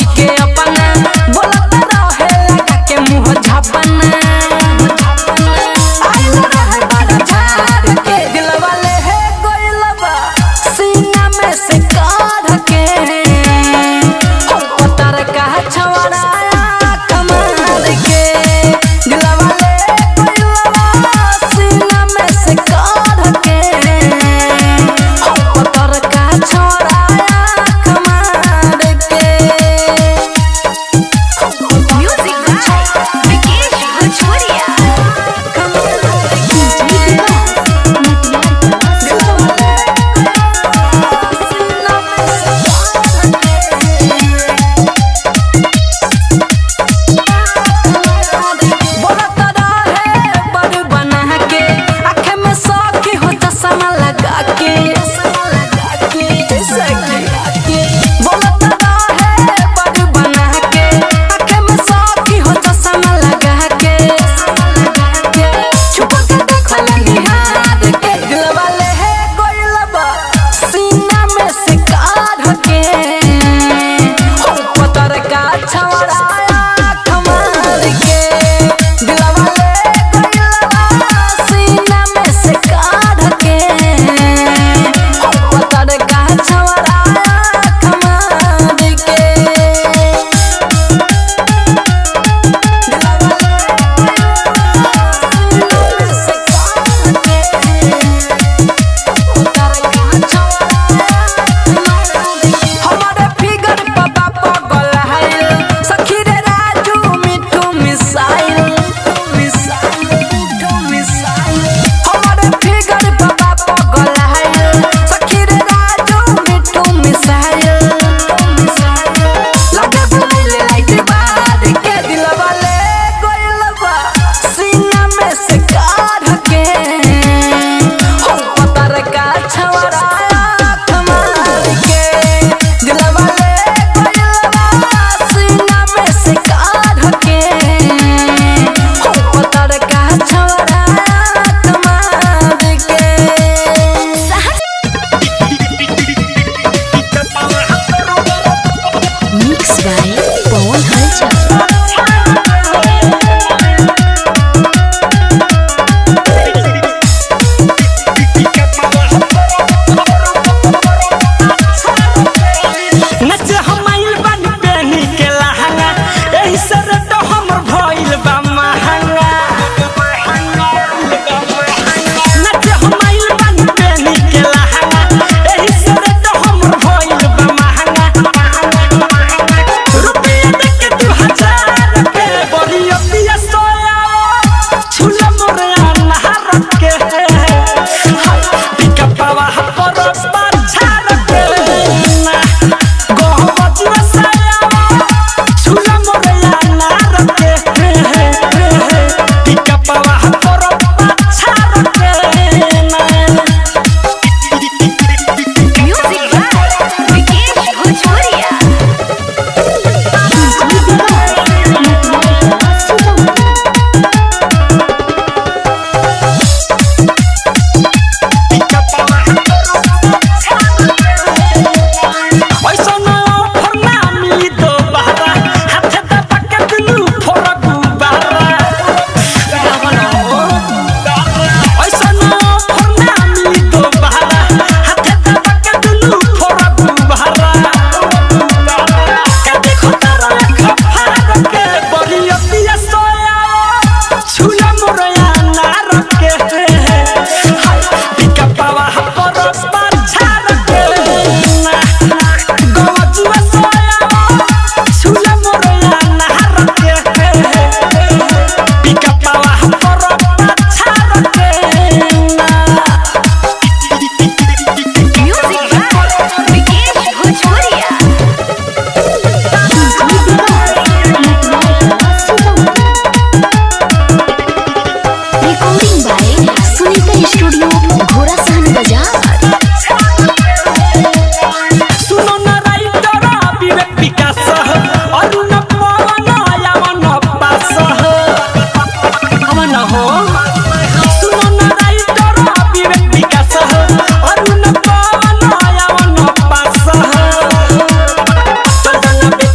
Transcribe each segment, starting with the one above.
सखी के अपना बोलत रहे लगा के मुंह झापना आइल रहे बड़ा झाड़ के दिलवा ले है गोइलबा सीना में से काढ़ के हो पतर का छवड़ा कमाल के दिलवा ले गोइलबा सीना में से काढ़ के हो पतर का छवड़ा कमाल के म्यूजिक बाय विकेश भोजपुरिया।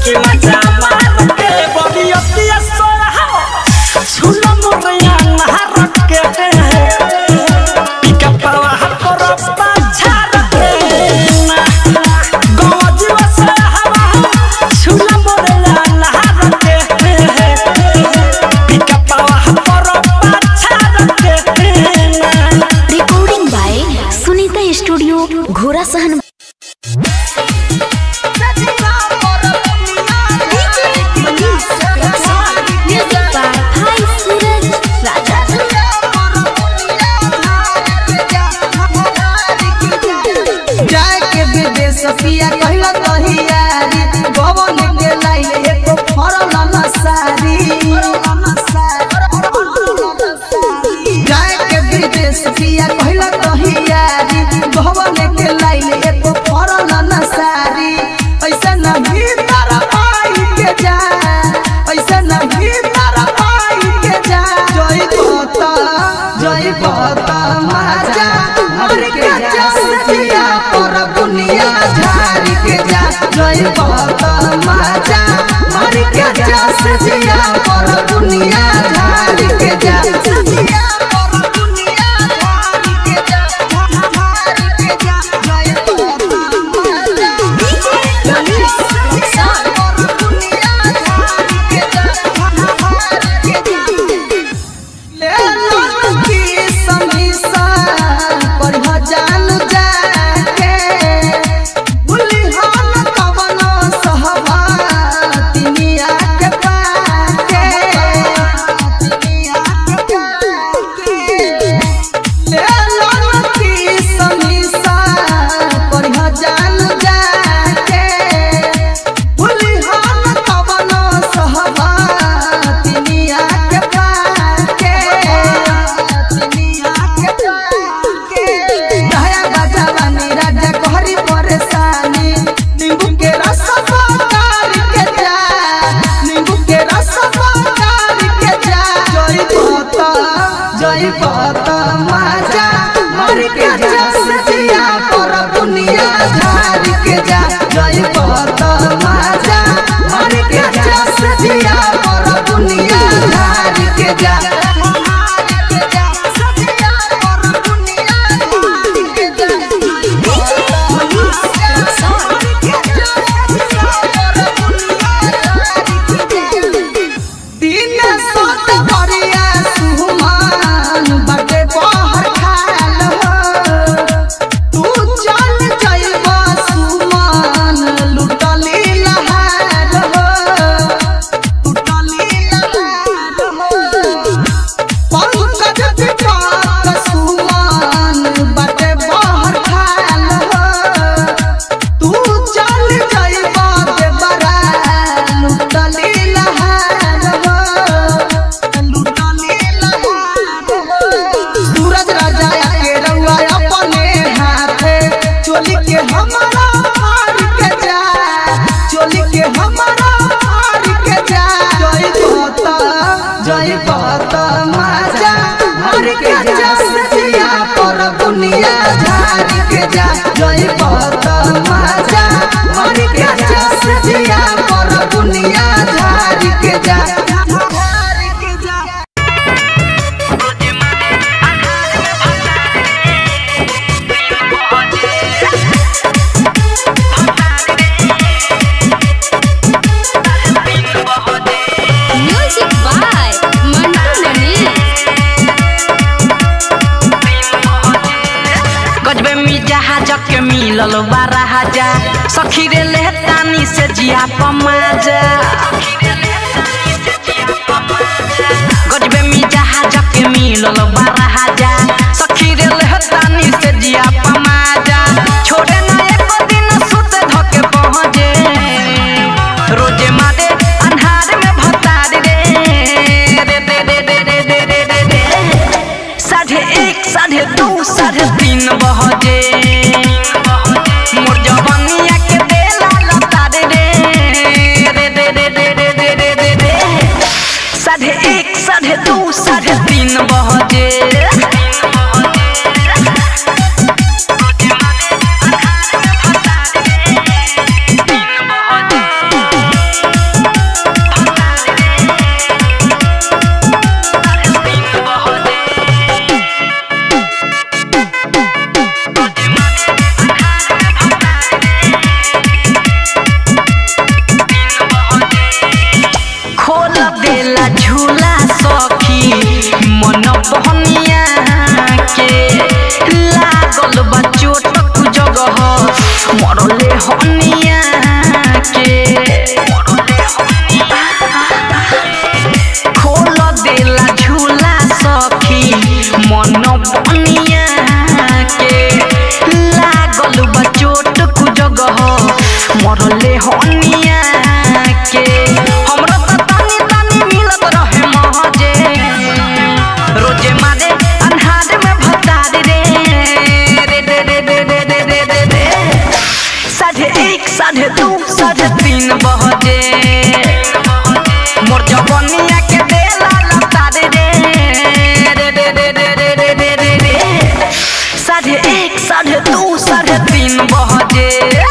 की मजा मार के बड़ी अतिया सोहा छुला मोरिया नहर के पिका पावा पर पाछा के गवजीवा सोहा छुला मोरिया नहर के पिका पावा पर पाछा के। रिकॉर्डिंग बाय सुनीता स्टूडियो घोड़ा सहन। सफिया कहला तहियारी गवन के लाइन एको फरल नसारी जाए के विदेश सफिया कहला तहियारी गवन के लाइन एको फरल नसारी ऐसा नहीं तारा पाई के जा ऐसा नहीं तारा पाई के जा जय बता माजा मर के जा सफिया पर दुनिया झाड़ी के जा जय बता माजा मर के जा सफिया पर दुनिया झाड़ी के जा सफिया पर दुनिया झाड़ी के जा झाड़ी के जा जय बता माजा पर दुनिया झाड़ी के जा झाड़ी के जा ले लो की समीसा पर जान जाके भूली हम कवन सहबा तिनिया के पाके ले लो की समीसा पर जान जाके भूली हम कवन सहबा तिनिया के पाके दया बजावानी राजा कोहरी परेशानी नींबू के रस पकार के जा नींबू के रस पकार के जा जय बता माजा मर के जा सजिया पर दुनिया झाड़ी के जा जय बता माजा मर के जा सजिया पर दुनिया झाड़ी के जा दिन सत भरिया सुमान बटे बहर खाल हो तू चल जइब सुमान लुटली लहार हो लुटली लहार हो पंकज विपाक सुमान बटे बहर खाल हो तू चल जइब देवरा लुटली लहार हो लुटली लहार हो सूरज राजा के रउआ अपने हाथे चोली के हमारा मार के जा चोली के हमारा मार के जा जय बता माजा मर के जा सजिया पर दुनिया झाड़ी के जा जय बता माजा मर के जा सजिया पर दुनिया झाड़ी के जा झाड़ी के जा म्यूजिक बाय मंटू मनी। गजबे मी जहाज के मिलल बारा हजा सखी रे लेतानी से जिया पमाजा गजबे मी जहाज के मिलल बारा हजा सखी रे लेतानी से जिया पमाजा छोड़े ना एको दिन सुत धके पहुंचे रोजे मारे अन्हार में भतार रे रे रे रे रे रे रे रे रे 1:30 2:30 3 बजे मोर जवानिया के देला लतार रे रे रे रे रे रे रे रे रे रे 1:30 2:30 3 बजे देला झूला सखी मन बहनिया के लागल बा चोट कु जगह मरले हनिया के खोल देला झूला सखी मन बहनिया के लागल बा चोट कु जगह मरले हनिया के हमरा त तानी तानी मिलत रहे महजे रोजे मारे अन्हार में भतार रे रे रे रे रे रे रे रे रे 1:30 2:30 3:30 बजे मोर जवनिया के देला लतार रे रे रे रे रे रे रे रे रे रे 1:30 2:30 3:30 बजे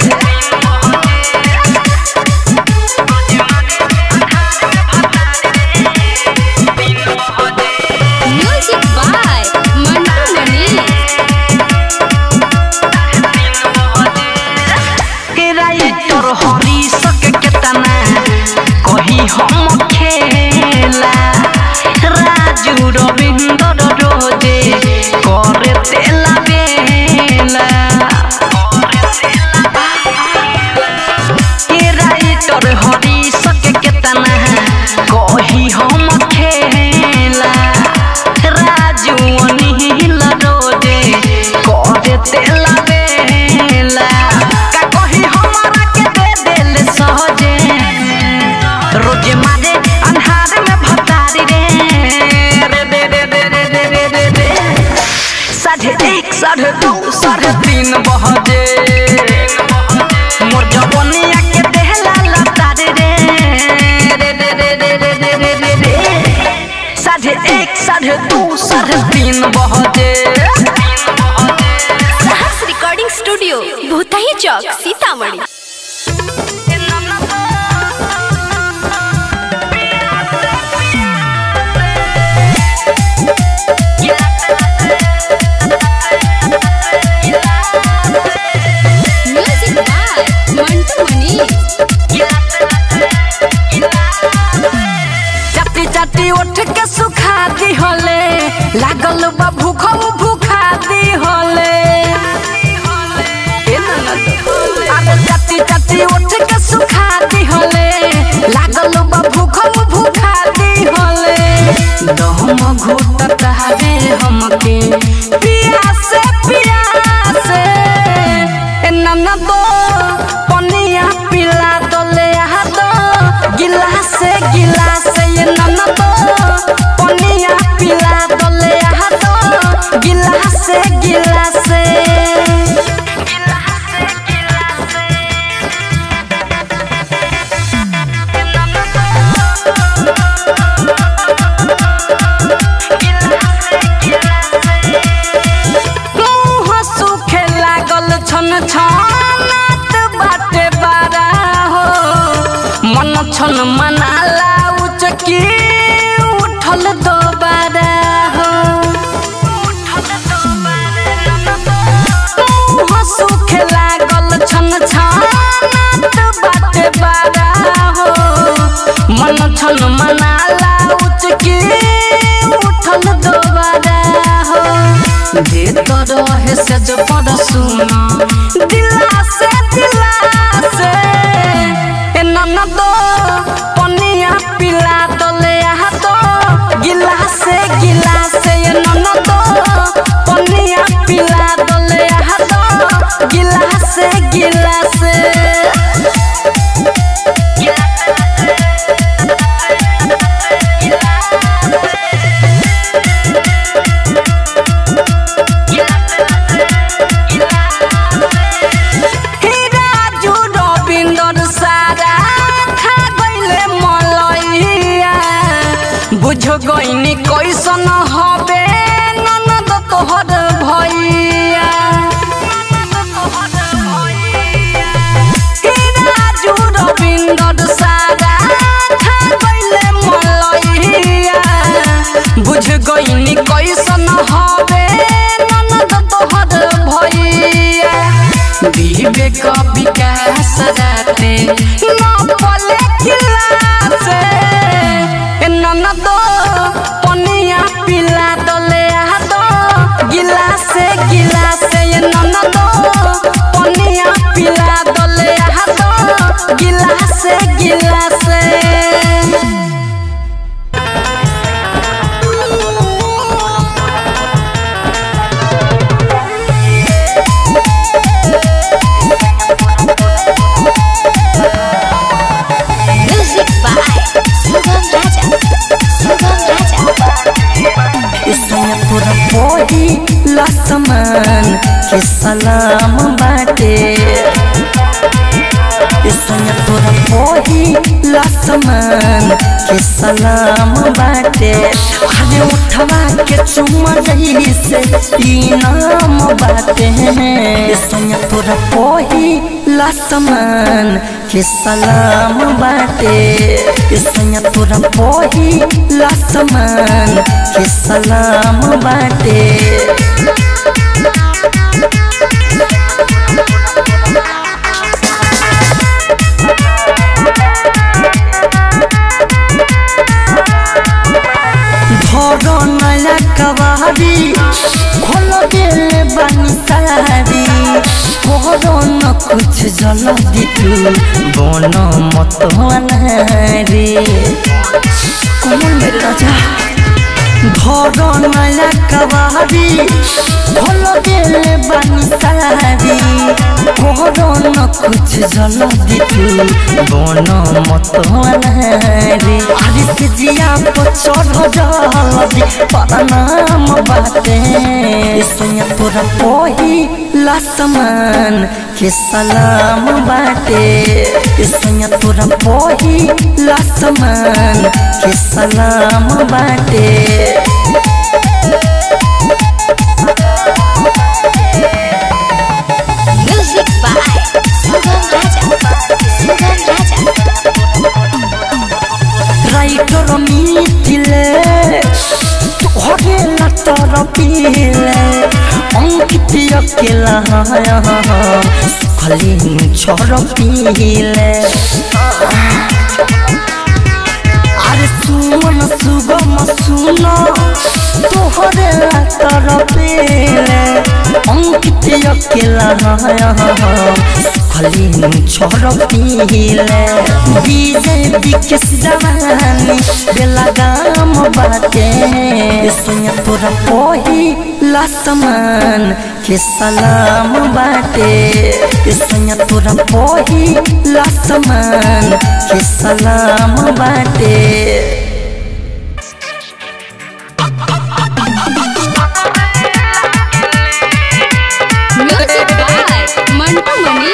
हरी सके केतना कही हम खेला राजू रविंद्र रोजे करे तेला बेला के राइटर हरी सके केतना कही हम खेला राजू अनिल रोजे करे तेला बेला का कही हमारा सहजे रोजे मारे अन्हार में भतारी रे रे रे रे रे रे रे रे रे 1:30 2:30 3:30 बजे मोर जवनिया के देहला लतारी रे रे रे रे रे रे रे रे रे 1:30 2:30 3:30 बजे सहर्ष रिकॉर्डिंग स्टूडियो भूतही चौक सीतामढ़ी। चाटी उठ के सुखा दी होले लागल बा भूखो भूखा दी होले चाटी चाटी उठ के सुखा दी होले लागल बा भूखो भूखा दी होले दम घुटत हवे हमके पियासे पियासे ननदो पनिया पिला दोले हादो गिलासे गिलासे ननदो पनिया पिला दोले हादो गिलासे गिलासे मुँह सूखे लागल छन छनात बाटे बारा हो मन छन मनाला उचकी उठल दोबारा हो मुँह सूखे लागल छन छनात बाटे बारा हो मन छन मनाला उचकी उठल दोबारा हो दे तो रहे से जो पड़ सुना दिलासे दिलासे ननदो पनिया पिला दोले हादो गिलासे गिलासे ननदो पनिया पिला दोले हादो गिलासे गिलासे बुझ गईनी कैसन हबे ननद तोहर भैया राजू रविंद्र सारा खा गईले मलैया बुझ गईनी कैसन हबे ननद तोहर भैया विवेक विकास राते न पले खिलासे पिला दले हाथ गिलास गिलास म्यूजिक बाय सुगम राजा इसमें पूरा पोही लसमन के सलाम बाटे इसमें पूरा पोही लसमन के सलाम बाटे खाली उठवा के चुमा रही से इनाम बाटे इसमें पूरा पोही लसमन के सलाम बाटे इसमें पूरा पोही लसमन के सलाम बाटे धरो नया कवारी खोल गेले बानी सारी कोरो न कुछ जल दितु बोनो मत अनहारी कोमल मेरे राजा धरो नया कवारी खोल गेले बानी सारी कोरो न कुछ जल दितु बोनो मत अनहारी अरे से जिया को चढ़ जल्दी परनाम बाटे इसमें पूरा पोही लसमन के सलाम बाटे इसमें पूरा पोही लसमन के सलाम बाटे music by Sugam Raja writer Mithilesh तोहरे लतर पीले अंकित अकेला सुखली छोड़ पीले अरे सुमन सुगम सुनो तोहरे लतर पीले अंकित अकेला सुखली छोड़ पीले डीजे बिकेस जवानी बेला गाम बाटे इसमें पूरा पोही लसमन के सलाम बाटे इसमें पूरा पोही लसमन के सलाम बाटे म्यूजिक बाय मंटू मनी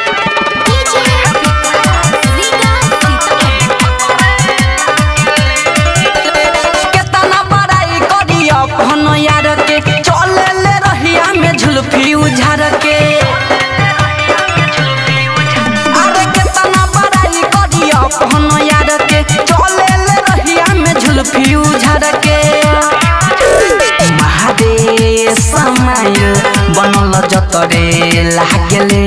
केतना बड़ाई करिया पहन यार के चले ले रहिया में झुलफी उझार के अरे केतना बड़ाई करिया पहन यार के चले ले रहिया में झुलफी उझार के महादेव समाइल बनल जतरे लागले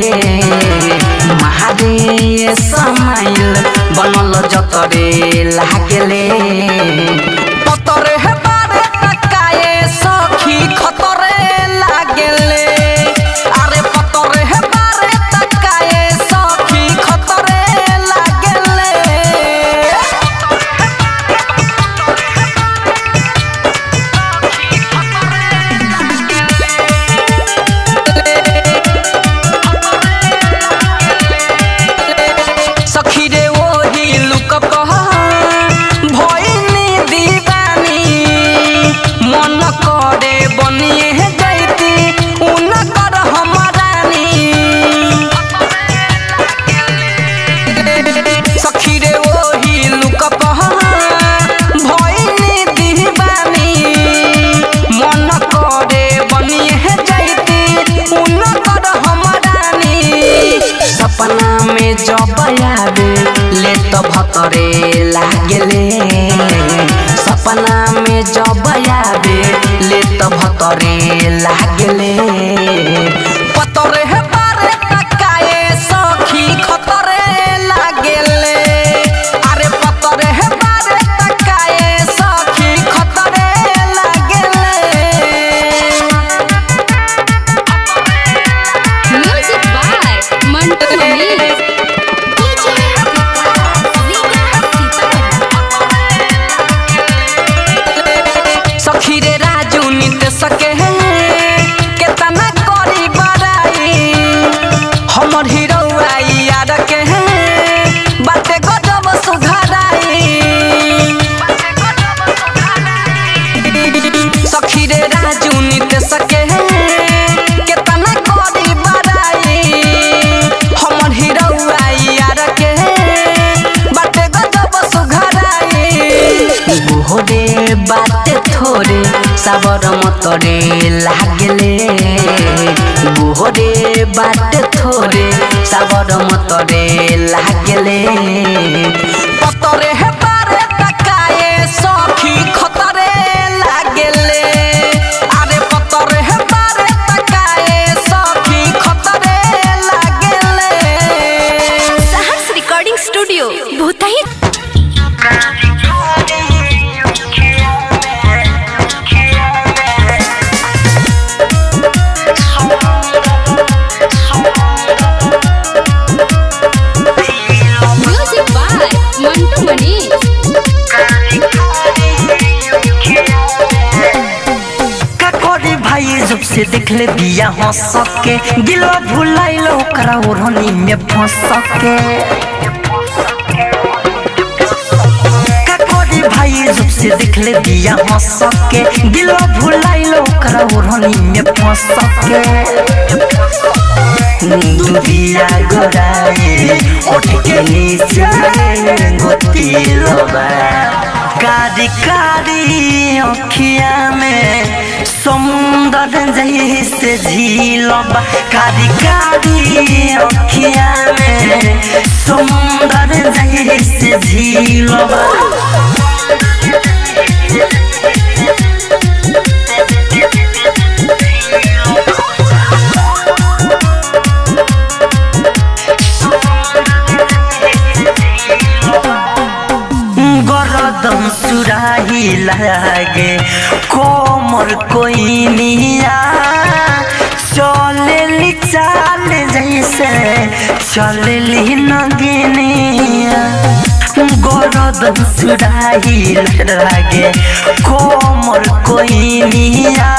महादेव समाइल बनल जतरे लागले पतरे हे बारे तकाए सखी खतरे लागले अरे पतरे हे बारे तकाए सखी खतरे लागले सखी रे ओही लुक कह भइनी दीवानी मन करे बनिए जैती उनकर हमरानी सखी रे ओही लुक कह भइनी दीवानी मन करे बनिए जैती उनकर हमरानी सपना में जब आवे ले तो भतरे लागले सपना में जब आवे ले तो भतरे लागले पतरे हे बारे तकाए सखी खतरे लागले अरे पतरे हे बारे तकाए सखी खतरे लागले म्यूजिक बाय सावर मतरे लागले गोरे बाट थोरे सावर मतरे लागले पतरे हे बारे तकाए सखी खतरे लागले अरे पतरे हे बारे तकाए सखी खतरे लागले सहर्ष रिकॉर्डिंग स्टूडियो भूतही जब से देख ले दिया हंस सके गिला भुलाइलो ओकरा ओढ़नी में फंस सके काकोरी भाई जब से देख ले दिया हंस सके गिला भुलाइलो ओकरा ओढ़नी में फंस सके दुनिया गोराए उठ के नीचे गोतिलो बा कारी कारी अखिया में समुंदर जैसे झीलब कारी कारी अखिया में समुंदर जैसे झीलब गरदम सुराही लागे कोमर कोई निया चले चाल जैसे चले नगिनिया गरदम सुराही लागे कोमर कोई निया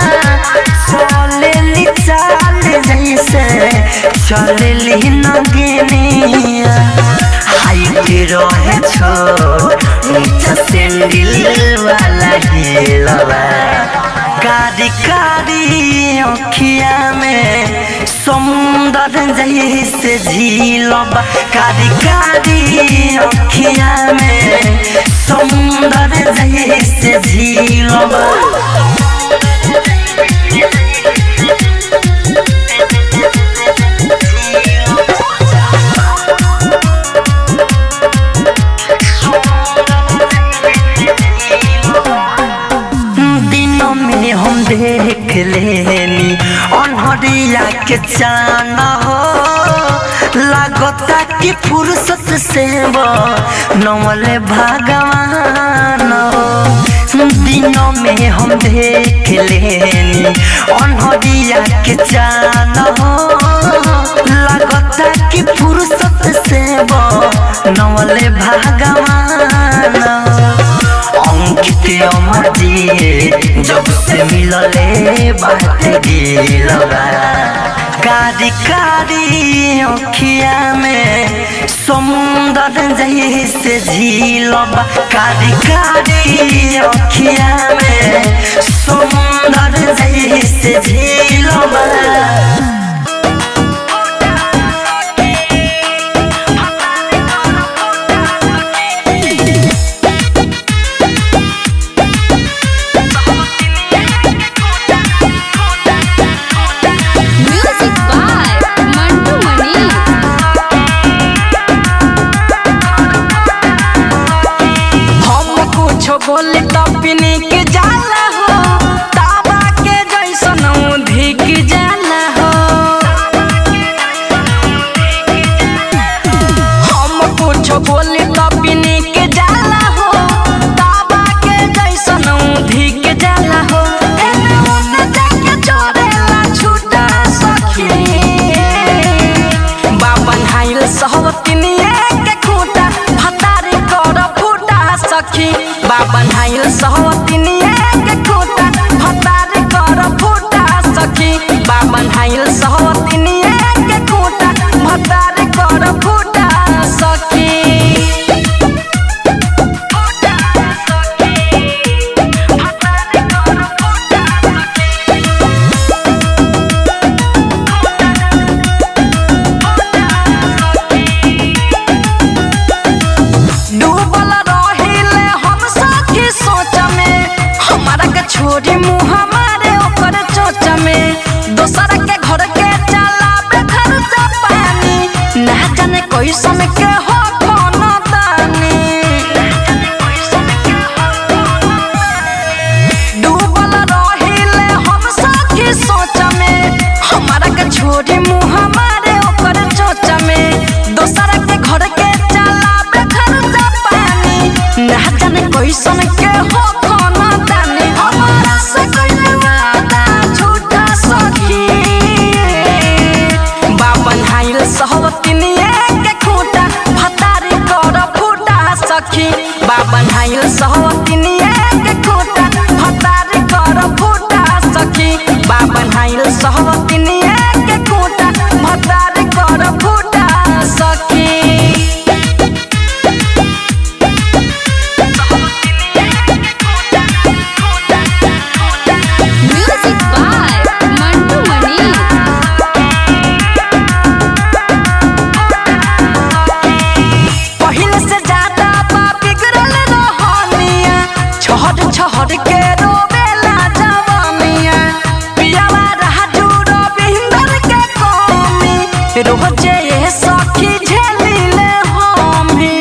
चले चाल जैसे चले नगिनिया हाइट रहे छोट नीचा सैंडल वाला हिलवा कारी कारी अखिया में समुंदर जैसे झीलब कारी कारी अखिया में समुंदर जैसे झीलब हम देख लेनी अनहरिया के चान हो लागता कि फुर्सत से वो नवले भगवान हो दिनों में हम देख लेनी अनहरिया के चान हो लागता कि फुर्सत से वो नवले भगवान अंकित अमर जी जब से मिलले बात दिलवा कारी कारी अखिया में समुंदर जैसे झीलब कारी कारी अखिया में समुंदर जैसे झीलब बोले तो पिनी के जाला हो ताबा के जैसन धिक जाला हो हम कुछ बोले तो पिनी के जाला हो ताबा के जैसन धिक जाला हो एने ओने जाके चोरेला छूटा सखी बाबन हाइल सहवतिनिए के खूटा भतारी कर फूटा सखी बाबन हाइल सहवतिनिए के खूटा भतारी कर फूटा सखी बाबन हाइल सहवतिनिए के खूटा भतारी कर फूटा सखी डूबल रहिले हम सखी सोच में हमारा के छोड़ी मुँह कैसन के हो खाना दानी हमारा से कइले वादा झूठा सखी बाबन हाइल सहवतिनिए के खूटा भतारी कर फूटा सखी बाबन हाइल सहवतिनिए के खूटा भतारी कर फूटा सखी बाबन हाइल सहवतिनिए के खूटा भतारी कर फूटा सखी म्यूजिक बाय मंटू मनी। पहिले से ज्यादा बा बिगड़ल रहनिया छहर छहर के रोवेला जवानिया पियावा रहा जुड़ो बिंदर के कमी रोजे ये सखी झेलिले हमी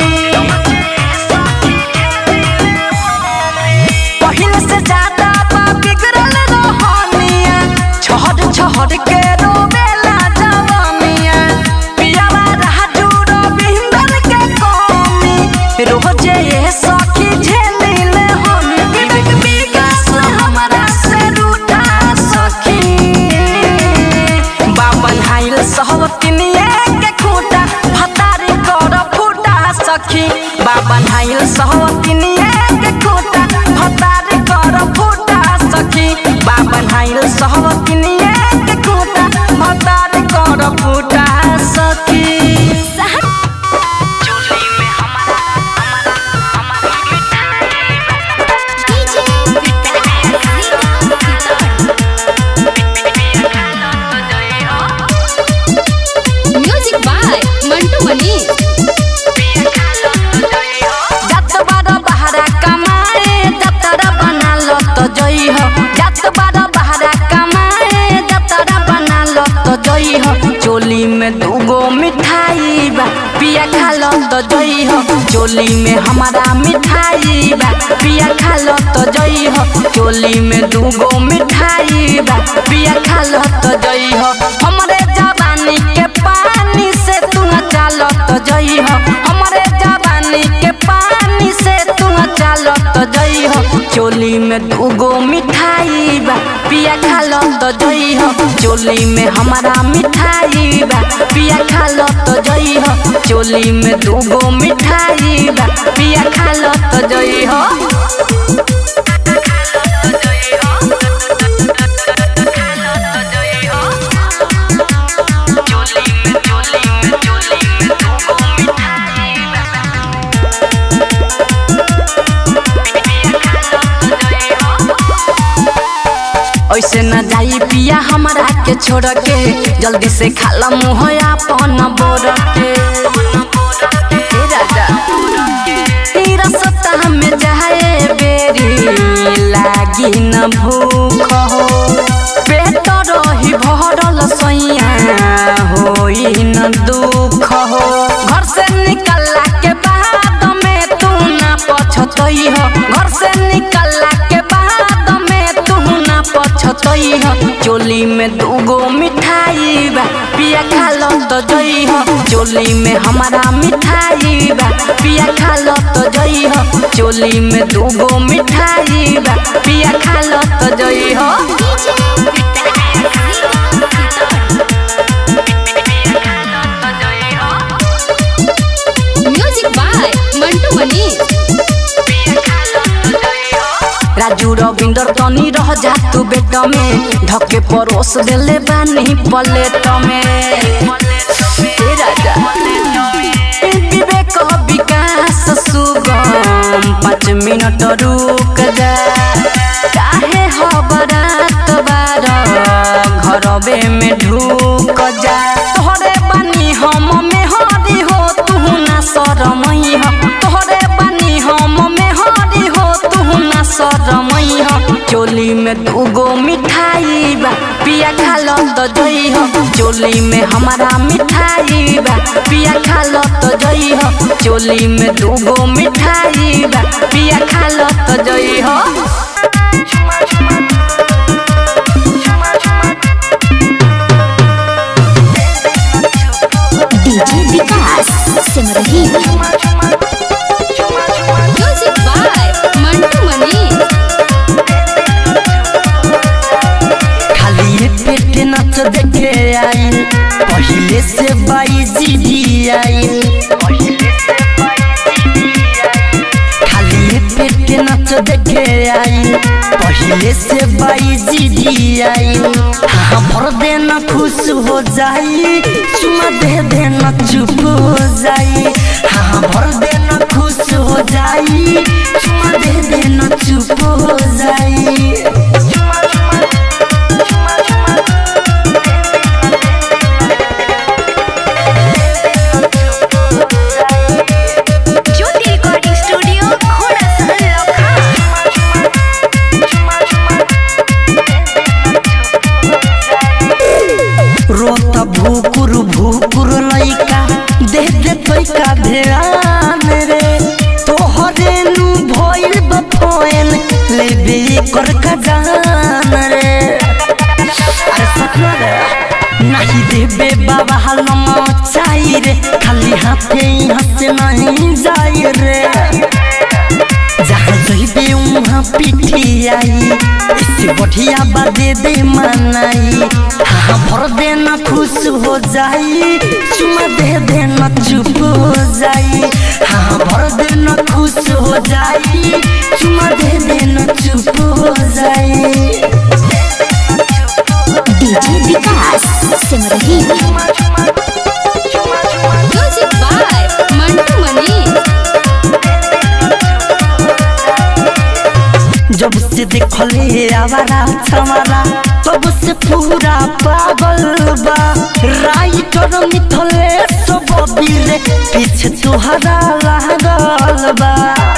पहिले से ज्यादा बा बिगड़ल रहनिया छहर छहर के रोवेला जवानिया पियावा रहा जुड़ो बिंदर के कमी रोजे ये सखी झेलिले हमी विवेक विकास हमारा से रूठा सखी बाबन हाइल सहवतिनिए के खूटा भतारी कर फूटा सखी बाबन हाइल सहवतिनिए के खूटा भतारी कर फूटा सखी बाबन हाइल सहवतिनिए के खूटा भतारी कर फूटा सखी चोली में हमारा म्यूजिक बाय मंटू मनी। जात बार बहरा कमाए जतरा बना लो तो जई हो जात बार बहरा कमाए जतरा बना लो तो जई हो चोली में दूगो मिठाई बा पिया खा लो तो जई हो चोली में हमारा मिठाई बा पिया खा लो तो जई हो चोली में दूगो मिठाई बा पिया खा लो तो जई हो हमरे जवानी के पानी से तू चालो तो जई हो हमरे जवानी के पानी से तू चालो तो जई हो चोली में दूगो मिठाई बा पिया खा लो तो जई हो चोली में हमारा मिठाई बा पिया खा लो तो जई हो चोली में दूगो मिठाई बा पिया खा लो तो जई हो ऐसे न जाई पिया हमरा के छोड़ के जल्दी से खाला मुँह अपन बोर के हे राजा ई रसता में जाए बेरी लागी न भूख हो पेट रही भरल सैया होई न दुख हो घर से निकलला के बाद में तू ना पछतई हो घर से निकलला के बाद में तू ना पछतई हो चोली में दूगो मिठाई बा पिया खा लो तो जई हो चोली में हमारा मिठाई बा पिया खा लो तो जई हो चोली में दूगो मिठाई बा पिया खा लो तो जई हो म्यूजिक बाय मंटू मनी। राजू रविंदर तनी रह जा तू बेट में ढके परोस देले बानी प्लेट में हे राजा विवेक विकास सुगम 5 मिनट रुक जा काहे हो बरात बार घरबे में ढूक जा तोहरे बानी हम में हरी हो तू ना शरमई हो तोहरे बानी हम में हरी हो तू ना शरमई हो चोली में दूगो मिठाई बा पिया खा लो तो जई हो चोली में हमारा मिठाई बा पिया खा लो तो जई हो चोली में दूगो मिठाई बा पिया खा लो तो जई हो DJ Vikas Simrahi. Music by नाच देखे आई पहले से बाई जी आई हाँ भर देना खुश हो जाई चुमा दे देना चुप हो जाई हाँ भर देना खुश हो जाई चुमा दे देना चुप हो जाई रोता भूकुर भूकुर लइका दे दे तोइका ध्यान रे तोहरे नु भइल बफोन लेबे कर खजान रे अरे सखना रे नहीं देबे बाबा हलम चाही रे खाली हाथे हंस नहीं जाई रे जहाँ जइबे वहाँ पिठी आई इससे बढ़िया बादे दे मनाई हाँ भर देना खुश हो जाई चुमा दे देना चुप हो जाई हाँ भर देना खुश हो जाई चुमा दे देना चुप हो जाई DJ Vikas Simrahi music by Mantu Mani जब से देखले आवारा छमारा तब से पूरा पागल बा राइटर मिथले सब बीरे पीछे तोहरा लागल बा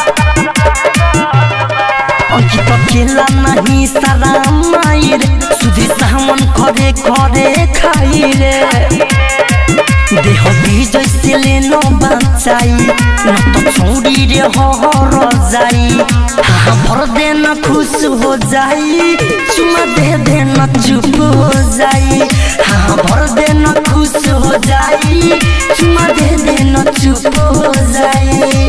अंकित अकेला नहीं सारा मायर सुधी सामन करे करे खाई रे देह विजय से लेनो बचाई न तो छोड़ी रे हर जाई हाँ भर देना खुश हो जाई चुमा दे देना चुप हो जाई हाँ भर देना खुश हो जाई चुमा दे देना चुप हो जाई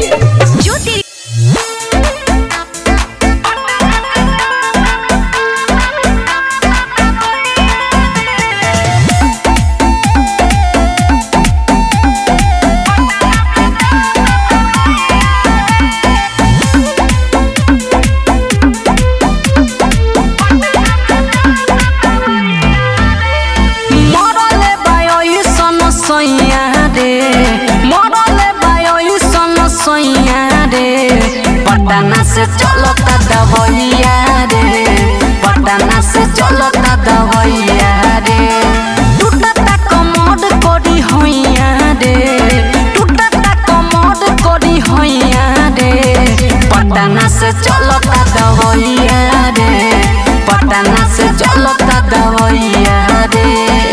पटना से चलता दवैया रे पटना से चलता दवैया रे टूटता कमोड कोडी होइया रे टूटता कमोड कोडी होइया रे पटना से चलता दवैया रे पटना से चलता दवैया रे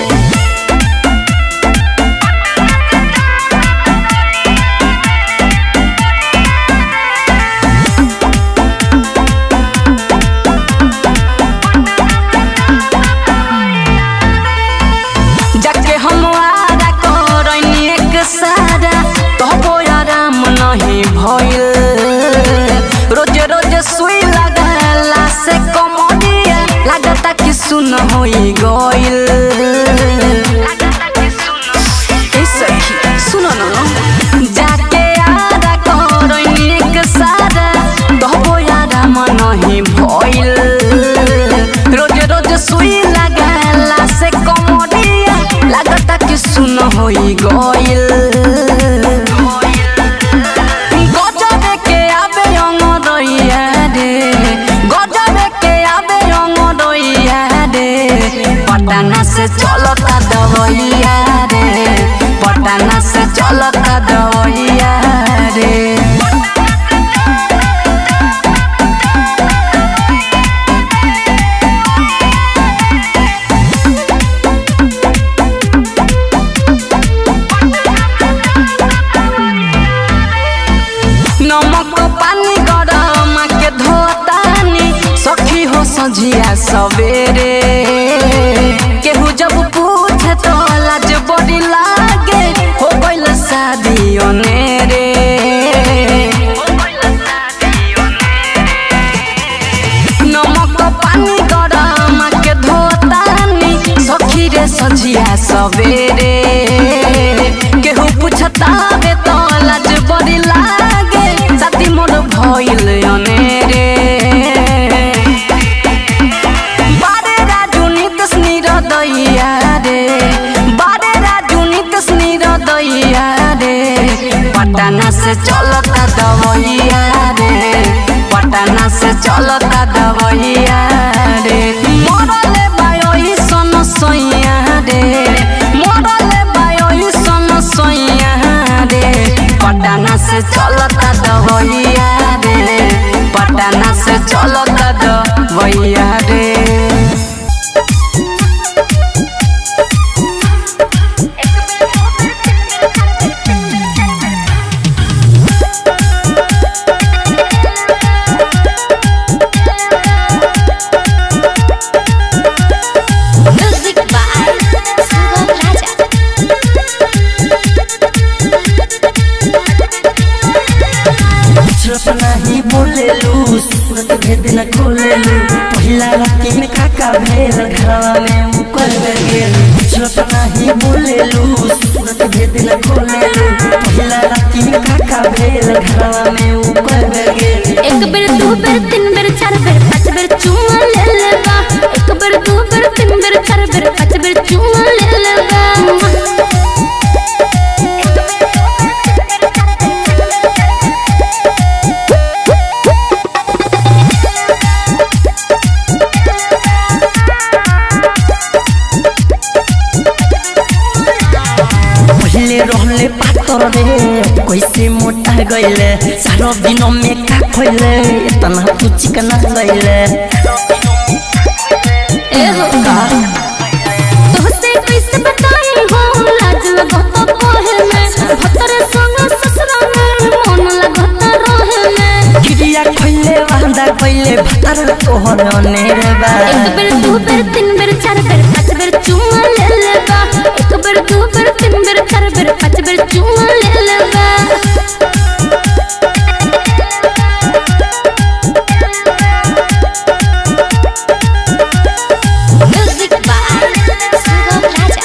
सुई लगाला से कमोडिया लागता कि सुन होई गइल सुनो न जाके आदा करनी एक सारा दहबो यारा मन ही भइल रोज रोज सुई लगाला से कमोडिया लागता कि सुन होई गइल पटना से चलता दवैया रे पटना से चलता दवैया रे नमक पानी गरम के धोतानी सखी हो संझिया सवेरे केहू जब पूछे तो लाज बड़ी लागे हो गइल शादी ओनेरे नमक पानी गरम के धोतानी सखी रे संझिया सवेरे केहू पूछता रे तो लाज बड़ी लागे साथी मोर भइल ओनेरे झूठ नहीं बोलेलू सूरत भेद न खोलेलू पहिला राती में काका भेल घरवा में मुकर गेल झूठ नहीं बोलेलू सूरत भेद न खोलेलू पहिला राती में काका भेल घरवा में मुकर गेल एक बेर दो बेर तीन बेर चार बेर पांच बेर चुमा ले लेबा एक बेर दो बेर तीन बेर चार बेर पांच बेर चुमा ले लेबा रहले पातर रे कैसे मोटा गइले सारो दिन में का खइले इतना तू चिकना गइले ए हो तोहसे कैसे बताई हो लाज लगत कोहे में भतर संग ससुरा में मन लगत रहे में गिरिया खइले वांदा गइले भतर तोहर अनेरे बा एक बेर दो बेर तीन बेर चार बेर पांच बेर चुमा ले लेबा एक बेर दो बेर तीन बेर चार बेर पांच बेर चुमा ले लेबा music by Sugam Raja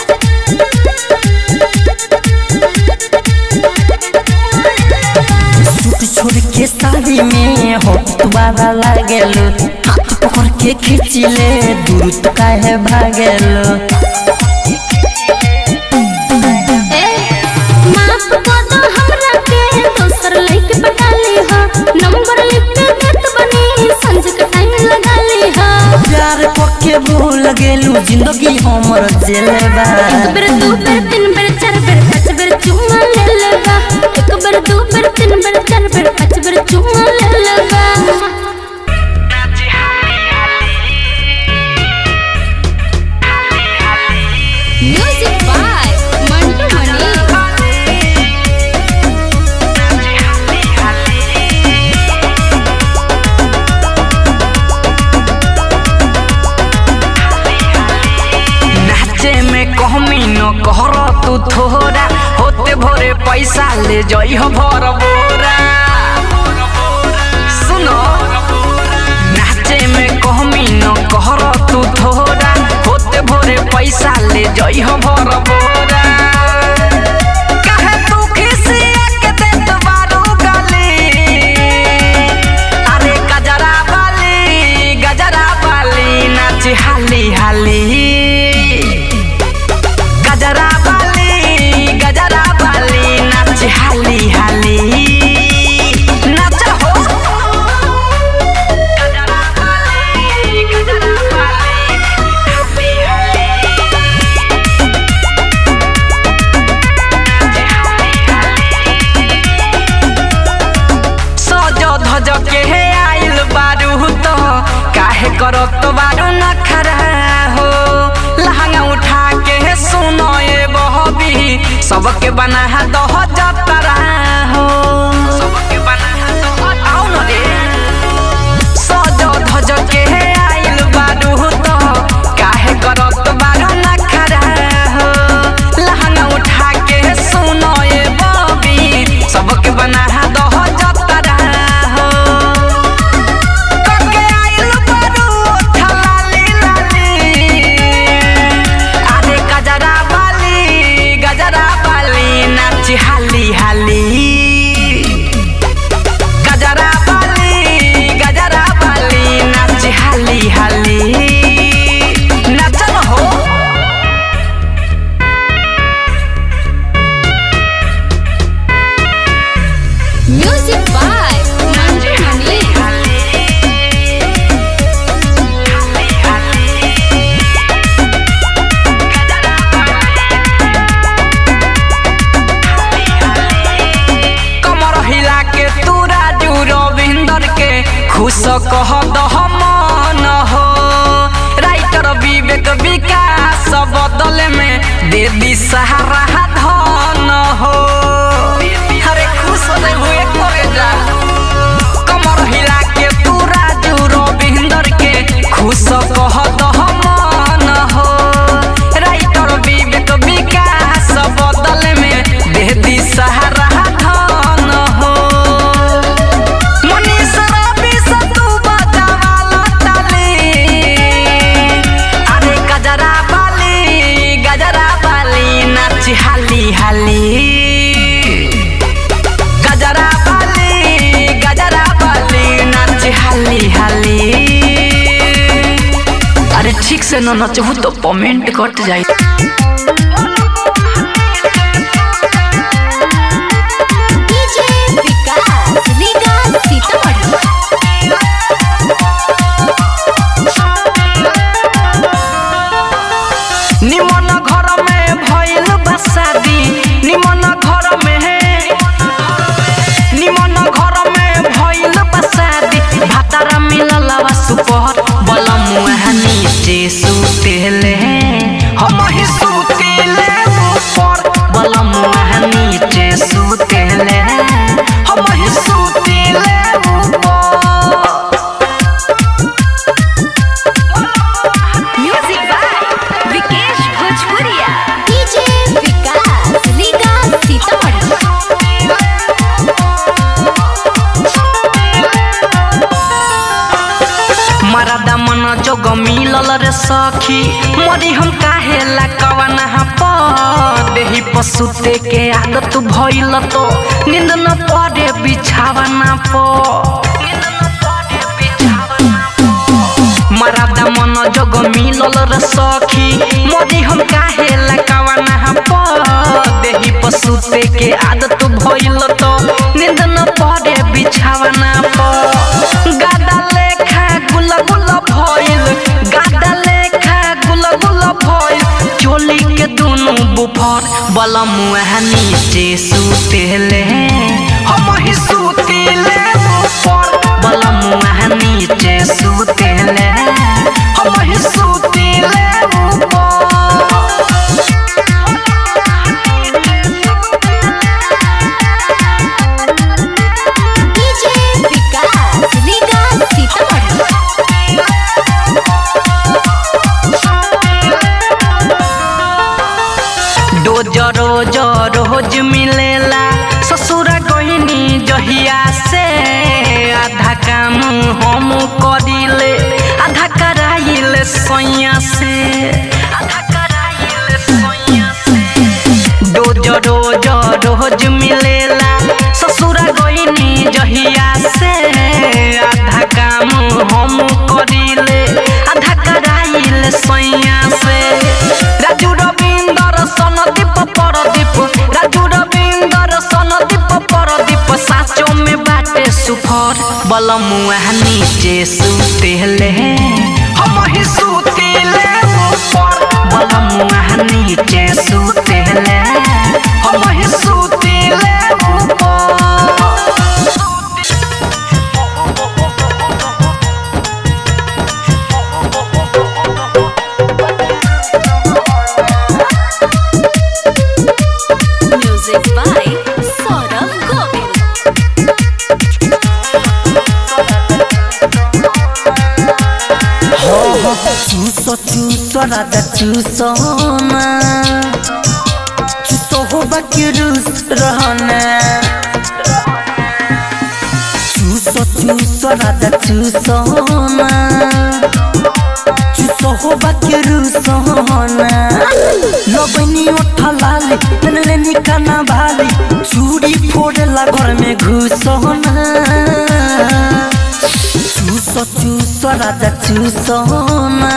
suit छोड़ के साड़ी में होठ तुम्हारा लागेलो हाथ पकड़ के खींचिले दूर तो काहे भागेलो माफ कर दो हमरा के दोसर लइके पटा ली हा नंबर लिख के देत बनी संज के टाइम लगा ली हा प्यार पक्के भूल गेलू जिंदगी हमर जेलेबा एक बेर दो बेर तीन बेर चार बेर पांच बेर चुमा ले लेबा एक बेर दो बेर तीन बेर चार बेर पांच बेर चुमा ले लेबा म्यूजिक बाय मंटू मणि नाचे में कहमी न कहर तू थोड़ा होते भोरे पैसा ले जई हो भर बोरा सुनो नाचे में कहमी न कहर तू थोड़ा होते भोरे पैसा ले जई हो भर बोरा काहे तू खिसिया के देत बारू गाली अरे गजरा वाली नाच हाली हाली गजरा वाली नाच हाली हाली नाच हो गजरा वाली हाली हाली सजो धज के आइल बारू तो काहे करत बारू नखरा हो लहंगा उठा के सुनो ये बहबी सबके बना दह जतरा हो सबके बना आओ न रे सजो धज के आइल बारू तो काहे करत बारू नखरा हो लहंगा उठा के सुनो ये बहबी सबके बना दह जतरा हो कके आइल बारू थलाली लाली अरे गजरा वाली नाच हाली हाली गजरा वाली नाच हाली हाली नाच हो म्यूजिक बाय मंटू मणि कमर हिला के तू राजू रविंदर के खुश कह दह मन हो राइटर विवेक विकास बदल में दे दी सहारा धन हो अरे खुश हो हुए करे जा कमर हिला के तू राजू रविंदर के खुश कह दह मन हो राइटर विवेक विकास बदल में दे दी सहारा धन हो ठीक से न नचबू तो पेमेंट कट जाए। डीजे विकास लीगा सीतामढ़ी। निमन घर में भइल बा शादी, निमन घर में भइल बा शादी, भातारा मिलल बा सुपर बलमुआ नीचे सुतेले हम ही सुतेले ऊपर बलमुआ नीचे सुतेले हम ही सुतेले ऊपर। म्यूजिक बाय विकेश भोजपुरिया। डीजे विकास लीगा सीतामढ़ी। मरदा मन जोग मिलल रे सखी, मरी हम काहे ला कवना प देही पसुते के आदत भइल तो नींद न पड़े बिछावना प। मरदा मन जोग मिलल रे सखी, मरी हम काहे ला कवना प देही पसुते के आदत भइल तो नींद न पड़े बिछावना प। गादा लेखा गुल गुल भइल, गादा लेखा गुल गुल भइल, चोली के दोनों बुफर बलमुआ नीचे सुतेले हम ही सुतेले ऊपर बलमुआ नीचे सुतेले हम ही सुतेले ऊपर। डीजे विकास लीगा सीतामढ़ी। रोज रोज रोज मिलेला ससुर गइनी जहिया से, आधा काम हम करिले आधा कराइले सैया से, आधा कराइले सैया से। रोज रोज रोज मिलेला ससुर गइनी जहिया से, आधा काम हम करिले आधा कराइले सैया से। राजू रविंदर सनदीप परदीप, राजू रविंदर सनदीप परदीप, साचो में बाटे सुफर बलमुआ नीचे सुतेले हम ही सुतेले ऊपर बलमुआ नीचे सुतेले हम ही सुतेले ऊपर। Music by Saurabh Govil. चूसो चूसो राजा चूसो ना, चूसो हो बाकी रूस रहना। चूसो चूसो राजा चूसो ना, चूसो हो बाकी रूस रहना। लगनी उठा लाली ननले निकाना भाली, चूड़ी फोड़ेला घर में घुसो ना। चूसो चूसो राजा चूसो ना,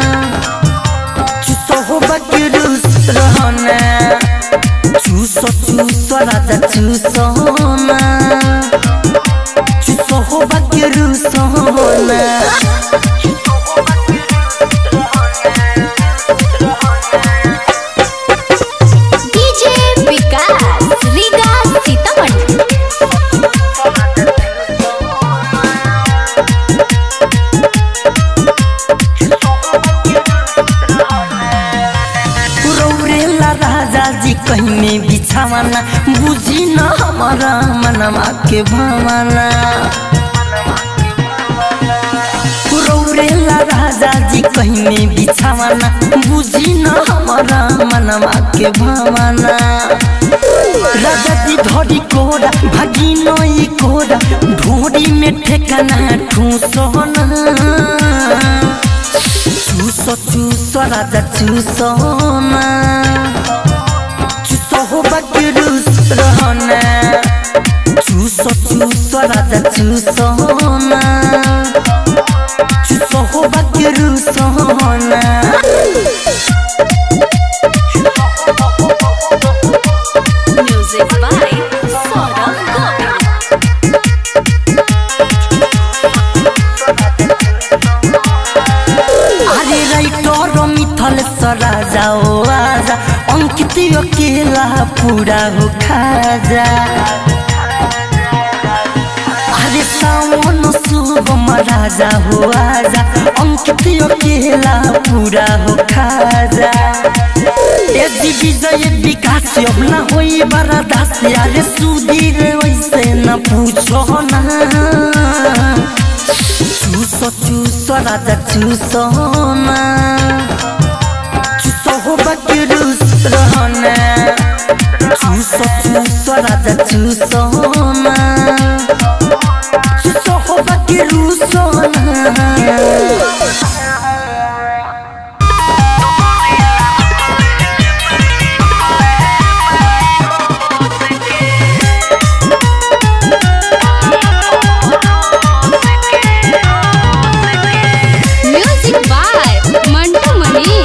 चूसो हो बाकी रूस रहना। चूसो चूसो राजा चूसो ना, चूसो हो बाकी रूस रहना। डीजे विकास लीगा सीतामढ़ी। रौरेला राजा जी कहीं में बिछावाना, बुझी न हमारा मनवा के भावना। रौरेला राजा जी कहीं में बिछावाना, बुझी न हमारा मनवा के भावना। राजा जी धोरी कोरा भागी नई कोरा, ढोरी में ठेकाना ठूसना। चूसो चूसो राजा चूसो ना, चूसो हो बाकी रूस रहना। चूसो चूसो राजा चूसो ना, चूसो हो बाकी रूस रहना। रहना Music by Saurav Govind. अरे राइटर मिथल सराजा ओ आजा अंकित अकेला पूरा हो खाजा अरे सावन शुभम राजा हो आजा अंकित अकेला पूरा हो खाजा ए विजय विकास अब ना होई बड़ा दास अरे सुधीर वैसे न पूछो ना चूसो चूसो राजा चूसो ना चूसो हो बाकी रूस रहना चूसो चूसो राजा चूसो ना चूसो हो बाकी रूस ना Music by Mantu Mani.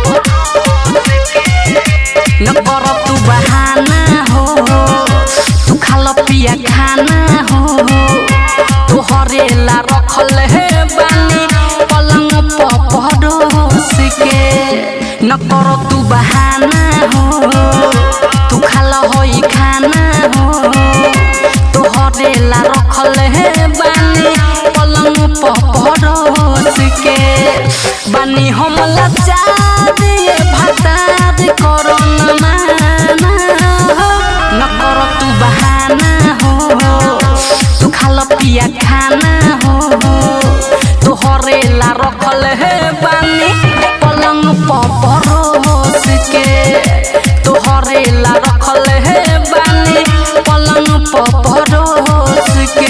न कर तू बहाना हो तू खाल पिया खाना हो तू हरेला रखल है बानी पलंग परोस के न कर तू बहाना हो तू खाल होई खाना हो तू हरेला रखल है बानी पलंग परोस के बानी हम लाचार ये भतार करो न माना हो न कर तू बहाना हो तू खाल पिया खाना हो तू हरेला रखल है बानी पलंग परोस के तू हरेला रखल है बानी पलंग परोस के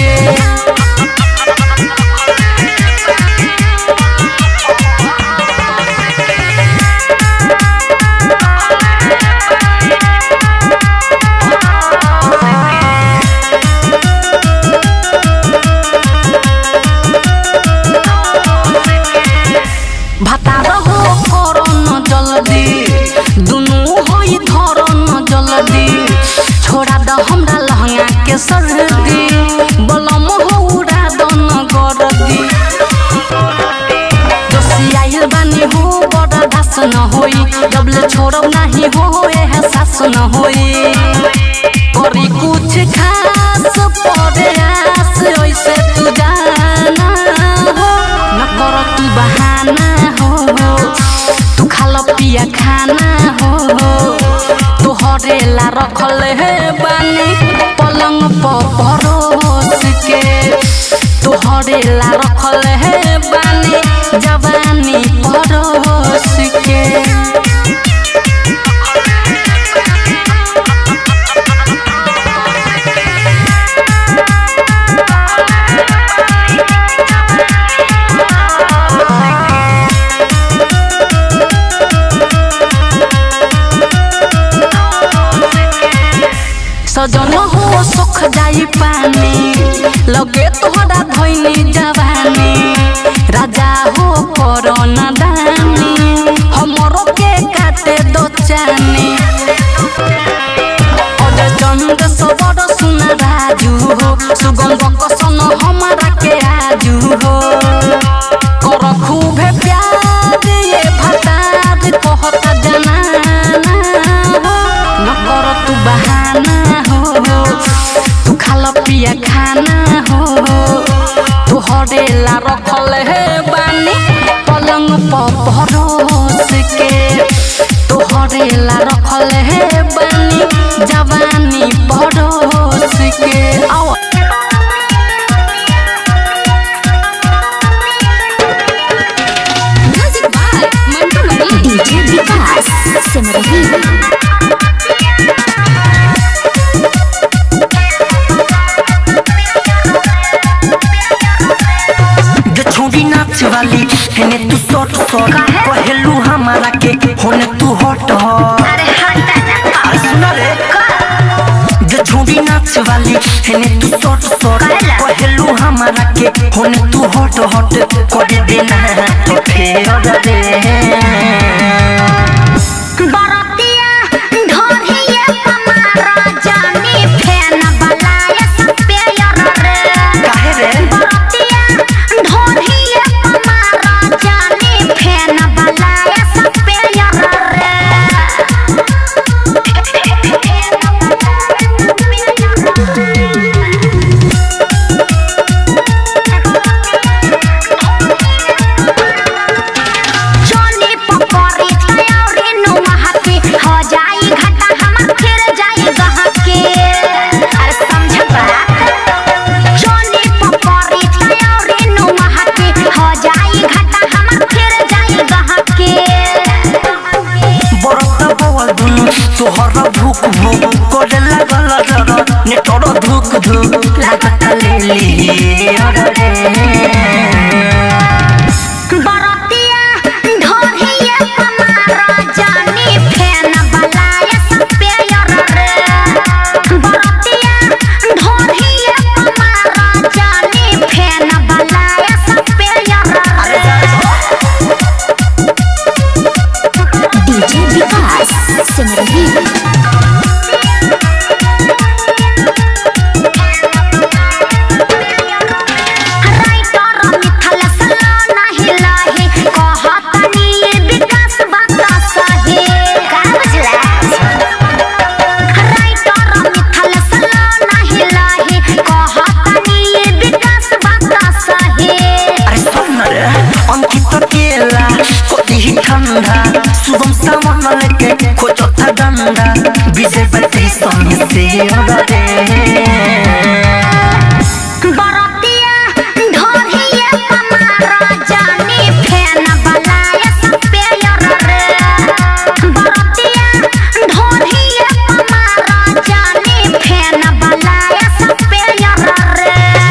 भातार हो करो न जल्दी दुनू होई धरो न जल्दी छोड़ा द हमरा लहंगा के सर्दी बलम हो उड़ा द न गरदी जोशी आइल बानी हो बड़ा दास न होई जबले छोड़ब नाही हो एहसास न होई करी कुछ खास पड़े आस ऐसे तू जाना हो न कर तू बहाना हो तू खाल पिया खाना हो तू हरेला रखल है बानी पलंग परोस के तू हरेला रखल है बानी जवानी परोस के सजन हो सुख जाई पानी लगे तोहरा धोइनी जवानी राजा हो कोरोना दानी हमरो के काटे दो चानी अजय चंद सबर सुना राजू हो सुगंध कसन हमारा के आजू हो कर खूबे प्यार ये भतार कहता जनाना हो न कर तू बहाना तू खाल पिया खाना हो तू हरेला रखल है बानी पलंग परोस के तू हरेला रखल है बानी जवानी परोस के आओ Music by Mantu Mani. DJ Vikas Simrahi. नाच वाली हेने तू शॉर्ट शॉर्ट कहलू हमारा के होने तू हॉट हॉट अरे सुना रे जो झूठी छोटी नाच वाली हेने तू शॉर्ट शॉर्ट कहलू हमारा के होने तू हॉट हॉट कर देना तो फेर रे बरतिया ढोरिए कमारा जानी फेन बलाया सपेयर रे काहे रे बरतिया ढोरिए कमारा जानी फेन बलाया सपेयर रे जोनी पकड़ी तैयारी नुमा हाथी हो जाई घाटा हमर फिर जाई गहके अरे समझ बात जोनी पकड़ी तैयारी नुमा हाथी हो जाई घाटा हमर फिर जाई गहके बरत बवल दुनु तोहर भूख भूख करे लागल जरा ने तोर धुक धुक लागत ले ली रे बरतिया ढोरिए कमारा जानी फेन बलाया सपेयर रे बरतिया ढोरिए कमारा जानी फेन बलाया सपेयर रे डीजे विकास सिमरही राइटर मिथल सला नाही लाही कहतनी विकास बात सही का बुझला राइटर मिथल सला नाही लाही कहतनी विकास बात सही अरे सुन रे अंकित केला कोदी ठंडा सुगम सामान लेके खोजो था डंडा विजय बत्ती संग से रे बरतिया ढोरिए कमारा जानी फेन बलाया सपेयर रे बरतिया ढोरिए कमारा जानी फेन बलाया सपेयर रे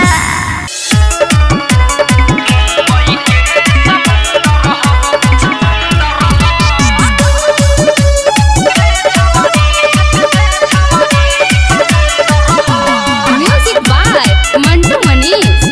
म्यूजिक बाय मंटू मनीष।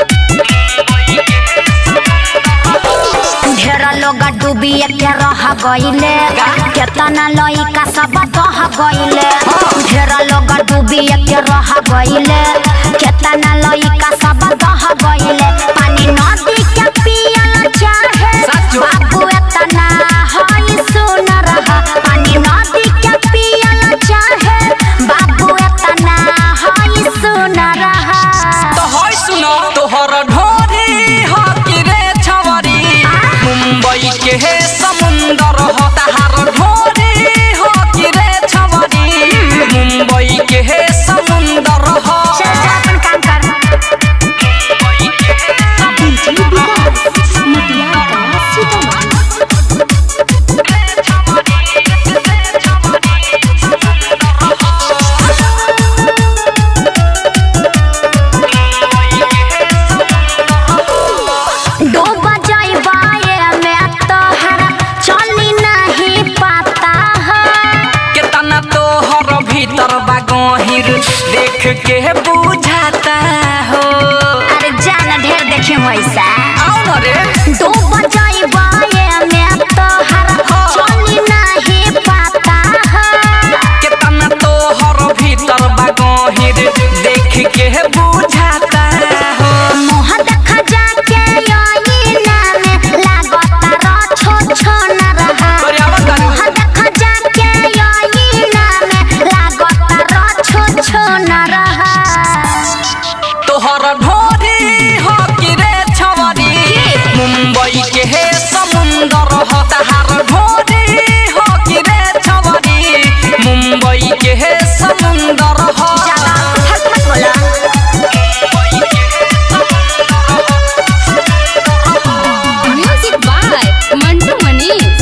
ढेर लोग डूबिए के रह गइले केतना लइका सब दह गइले ढेर लोग डूबिए के रह गइले केतना लइका सब दह गइले पानी नदी के पियल चाहे बाबू एतना हई सुन रहा पानी नदी के पियल चाहे बाबू एतना हई सुन रहा तो होय सुनो तोहर ढोरी हो कि रे छवरी मुंबई के हे समुंदर हो तहार ढोरी हो कि रे छवरी मुंबई के हे समुंदर हो चल जा अपन काम कर डीजे विकास मटिया का सीतामढ़ी डूब जाइबा में तोहरा चली नहीं पाता है केतना तोहर भीतर बा गहिर देख के बुझाता हो अरे जाना ढेर देखे वैसा आओ न रे डूब जाइबा में तोहरा चली नहीं पाता है केतना तोहर भीतर बा गहिर देख के बुझाता हो मुँह देखा जाके आईना में लागता रा छो छो न रहा मुँह देखा जाके आईना में लागता रा छो छो न रहा तोहर ढोरी हो कि रे छवरी मुंबई के हे समुंदर हो तहार ढोरी हो कि रे छवरी मुंबई के हे समुंदर हो हट मत बोला म्यूजिक बाय मंटू मनीष।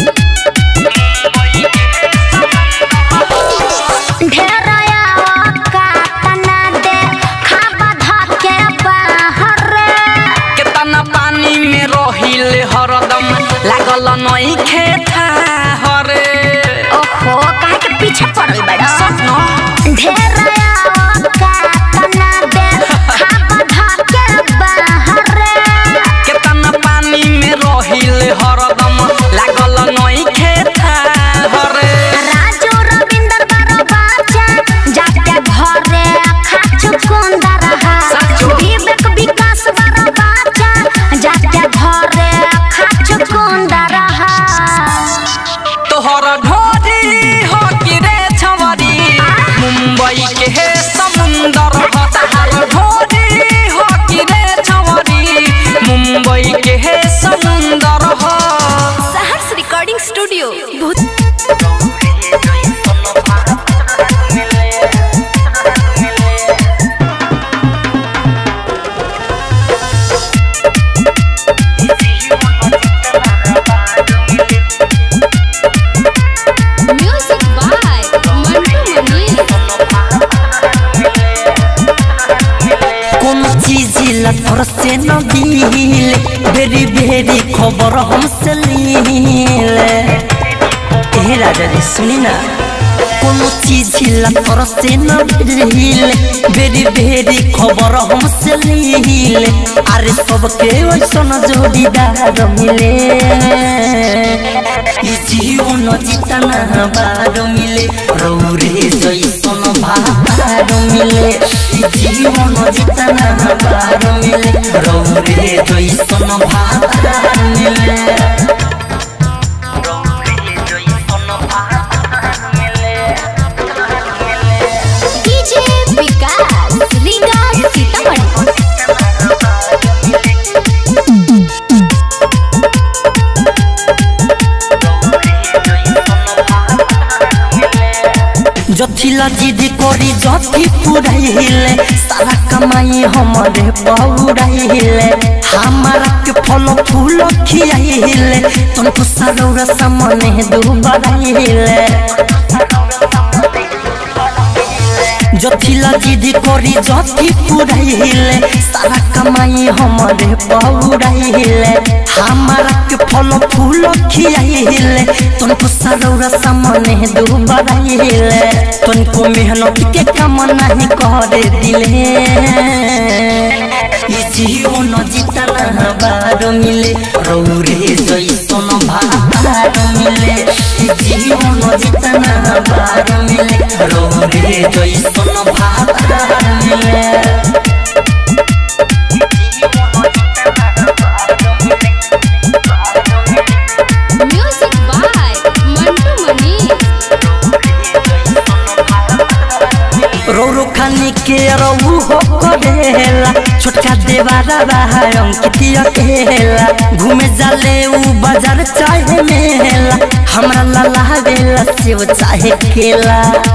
ढेरया कातना दे खाबा धके बाहर केतना पानी में रहिल हरदम लागल नई खेता हरे ओहो काहे के पीछे पड़ल बड़ा सपना ढेरया कातना दे खाब धके बाहरे केतना पानी में रहिले हरदम लागल नई खेता हरे राजू रविंदर बारो बाचा जाके घरे खाचु कुंदर हा विवेक विकास बारो बाचा जाके घरे खाचु कुंदर हा तोहर ढोरी हो कि रे छवरी मुंबई के है समुंदर हो तोहर ढोरी हो कि रे छवरी मुंबई के है समुंदर हो Saharsh recording studio music by Mantu Manish कोन चीज लथर से न दिले बेरी बेरी खबर हमसे लीले ए राजा जी सुनी ना कोन चीज लथर से न दिले बेरी बेरी खबर हमसे लीले अरे सबके वैसन जोड़ीदार मिले ई जीवन जितना बार मिले रौरे जैसन भार मिले ई जीवन जितना बार मिले रौरे जैसन भार मिले डीजे विकास रीगा सीतामढ़ी जथिला जिद करी जथी पुराइले सारा कमाई हमरे पौराइले हमारा के फल फूल खियाइले तुमको सरौरा सामने दुबराइले जथिला जिद करी जथी पुराइले सारा कमाई हमरे पौराइले हमारा के फल फूल खियाइले तुमको सरौरा सामने दुबराइले तुमको मेहनत के काम नहीं करे दिले ई जीवन जितना बार मिले रौरे जैसन भार मिले ई जीवन जितना बार मिले रौरे जैसन भार मिले म्यूजिक बाय मंटू मनीष रोरो खानी के रहू हो करेला छोटका देवारा बाहर अंकितिया केला घूमे जाले उ बाजार चाहे मेला हमरा लाला बेला सेव चाहे केला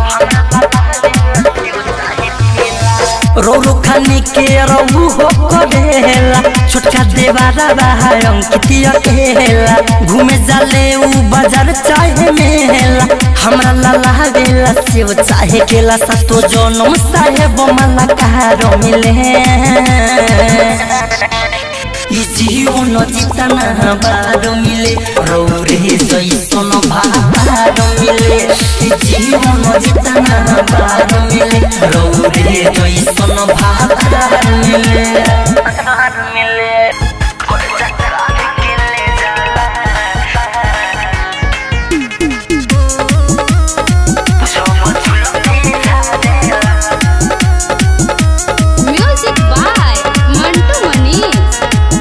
रोरो खानी के रहू हो करेला छोटका देवारा बाहर अंकितिया केला घूमे जाले उ बाजार चाहे मेला हमरा लाला बेला सेव चाहे केला सतो जनम साहेब मला कहारो मिले ई जीवन जितना बार मिले रौरे जैसन भार मिले ई जीवन जितना बार मिले रौरे जैसन भार मिले म्यूजिक बाय मंटू मनीष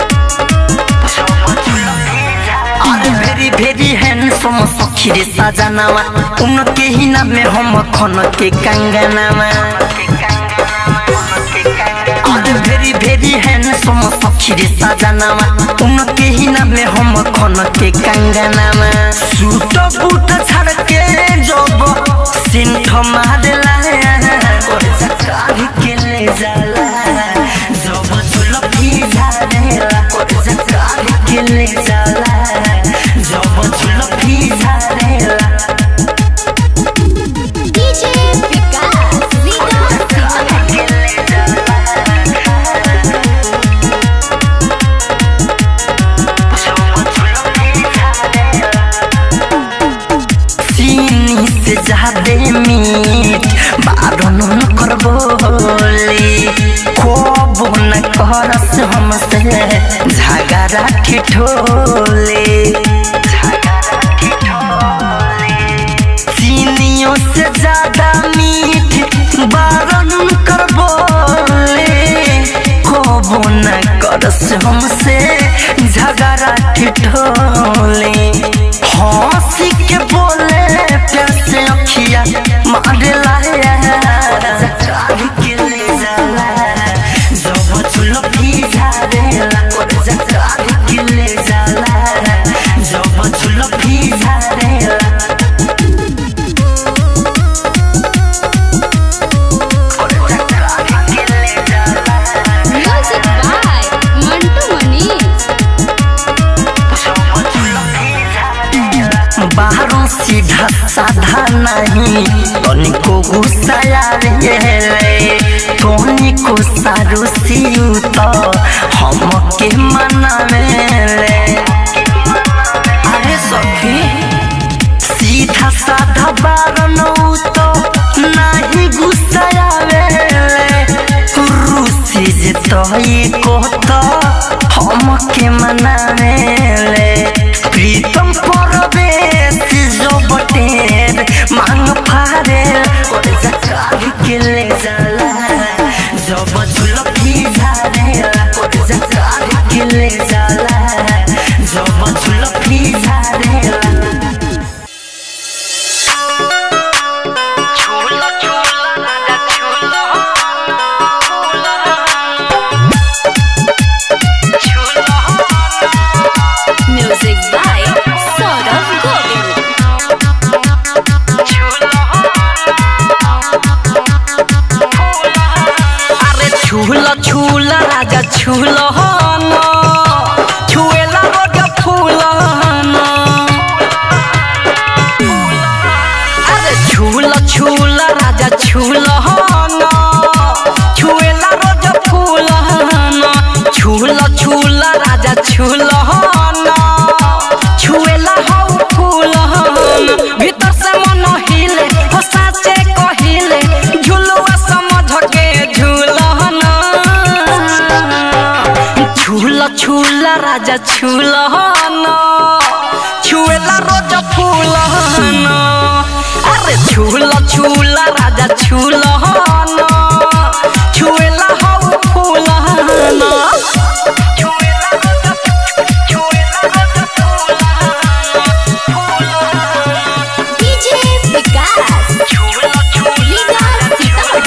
भेरी भेरी हैंडसम सखी रे सजनावा उनके ही नाम में हम खन के कंगनावा भेरी भेरी हैंडसम सखी रे सजनावा उनके ही नाम में हम खन के कंगनावा सूट बूट छाड़ के जब सिंठ मारला और चकार के ले जाला जब झुलकी झाड़ेला और चकार के ले जाला जब झुलकी झाड़ेला डीजे विकास रीगा सीनी से ज्यादा मीठ बारन करबो झगड़ा ठिठोले चीनियों से ज्यादा मीठ बारन कर बोले कबो न करस हमसे झगड़ा ठिठोले हंसी के बोले प्यार से अखिया मारे लाया के ले जाला जब चुलो भी झाड़ेला के ले जाला जब चुलो भी झाड़ेला म्यूजिक बाय मंटू मनीष। बाहरों सीधा साधा नहीं तनिको गुस्सा आवे तनिको सारू सियू तो हमके मनावे अरे सखी सीधा साधा बारनौ तो नहीं गुस्सा आवे रूसी जे तोई को तो हमके मनावे प्रीतम परवेश जो बटेर मांग फारे और जकार के ले जाला जब झुलकी झाड़ेला और जकार के ले जाला जब झुलकी झाड़ेला झूला झूला राजा झूला म्यूजिक बाय सौरभ गोविल। अरे झूला झूला राजा झूला छुएला रोज फूला अरे झूला झूला राजा झूला छुएला रोज फूला झूला झूला राजा झूला छुएला हौ फूला भीतर से मन हिले हो साचे कहिले झुलुआ समझ के झूलना झूला झूला राजा झूलना छुएला रोज फूलना अरे झूला झूला राजा झूलना छुएला हौ फूलना डीजे विकास लीगा सीतामढ़ी।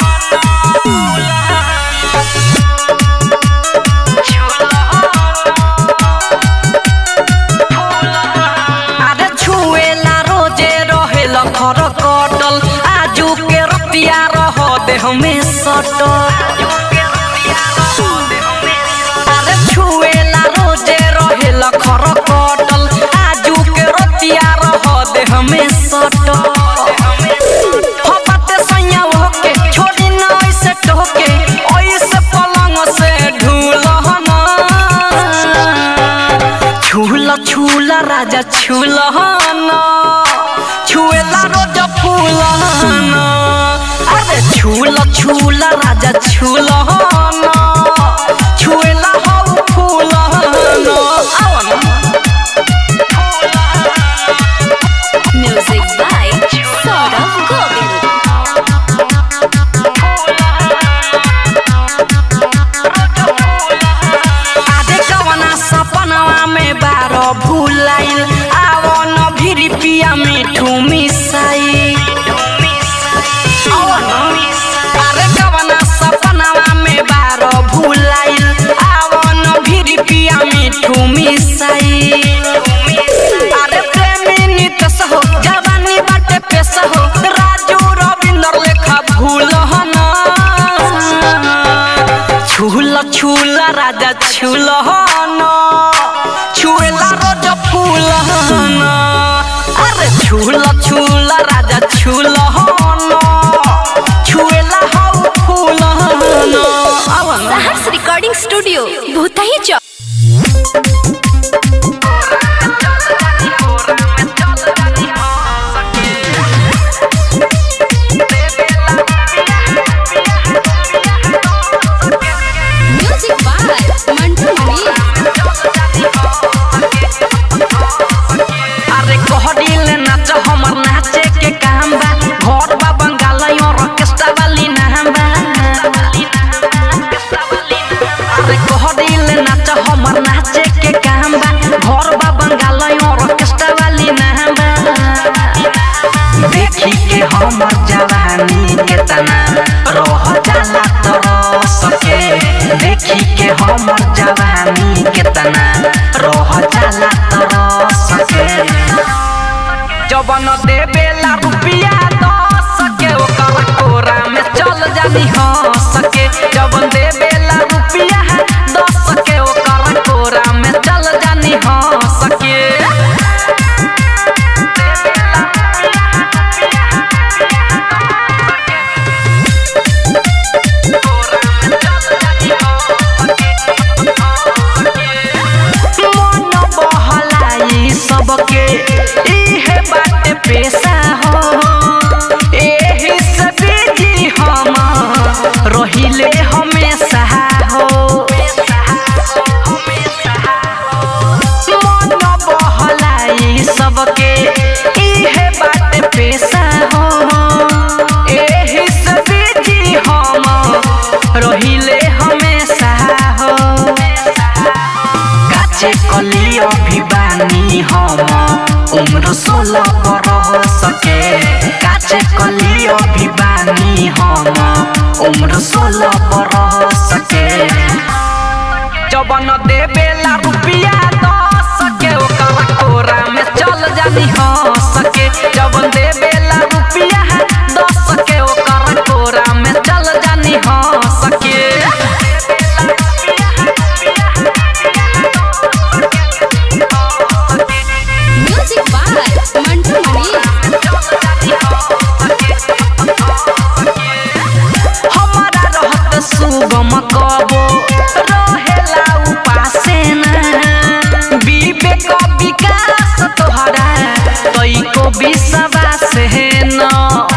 अरे छुएला रोजे रहेला खर कटल आजू के रतिया रह दे हमें सटल अरे छुएला रोजे रहेला खर कटल आजू के रतिया रह दे हमें सटल हो बाटे सैया होके छोड़ी ना ऐसे टोके ऐसे पलंग से ढूलहना झूला झूला राजा झूलना छुएला रोज फूलना अरे झूला झूला राजा झूलना छुएला हौ फूलना म्यूजिक बाय सौरभ गोविल। आधे कवना सपनवा में बारो भूलाइल आवो न भिरी पिया मिठू मिसाई अरे कवना सपनवा में बारो भूलाइल आवो न भिरी पिया मिठू मिसाई अरे प्रेमी नितस हो जवानी बाटे पेश हो राजू रविंदर लेखा भूलना झूला झूला राजा झूलना छुएला रोज फूलना अरे झूला झूला राजा झूलना छुएला हौ फूलना Saharsh recording studio Bhutahi Chowk. Music by Mantu Manish. सबके इहे बाटे पेशा हो एही से बिजी हम रहिले हमेशा हो मन बहलाई सबके इहे बाटे पेशा हो एही से बिजी हम रहिले हमेशा हो काचे कली अभिबानी हम उम्र 16 बरस के काचे कली अभिबानी हम उम्र 16 बरस के जबन देवेला रुपया 10 के ओकरा कोरा में चल जानी हंस के जबन देवेला रुपया 10 के ओकरा कोरा में चल जानी हंस के म्यूजिक बाय मंटू मनी हमारा रहत सुगम कबो रहेला उपासे न विवेक विकास तोहरा तइको विश्वास है न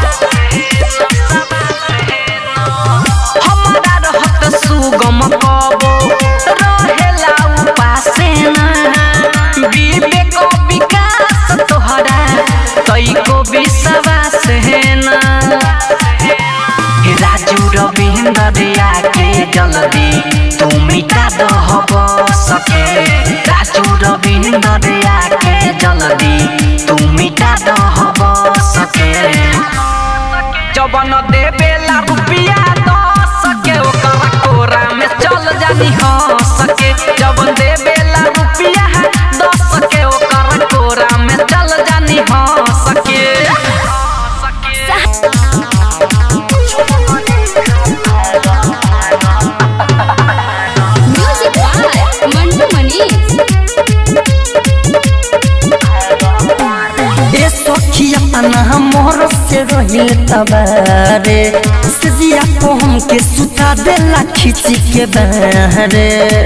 हमारा रहत सुगम कबो रहेला उपासे न विवेक विकास तोहरा तइको विश्वास है न राजू रविंद्र आके जल्दी तू मिटा दहब सके राजू रविंद्र आके जल्दी तू मिटा दहब सके जबन देवेला रुपया 10 के ओकरा कोरा में चल जानी हंस के जबन देवेला रुपया 10 के ओकरा कोरा में चल जानी हंस के म्यूजिक बाय मंटू मनी ए सखिया तना मोर से रहिल तबारे सजिया को हमके सुता देला खिची के बहरे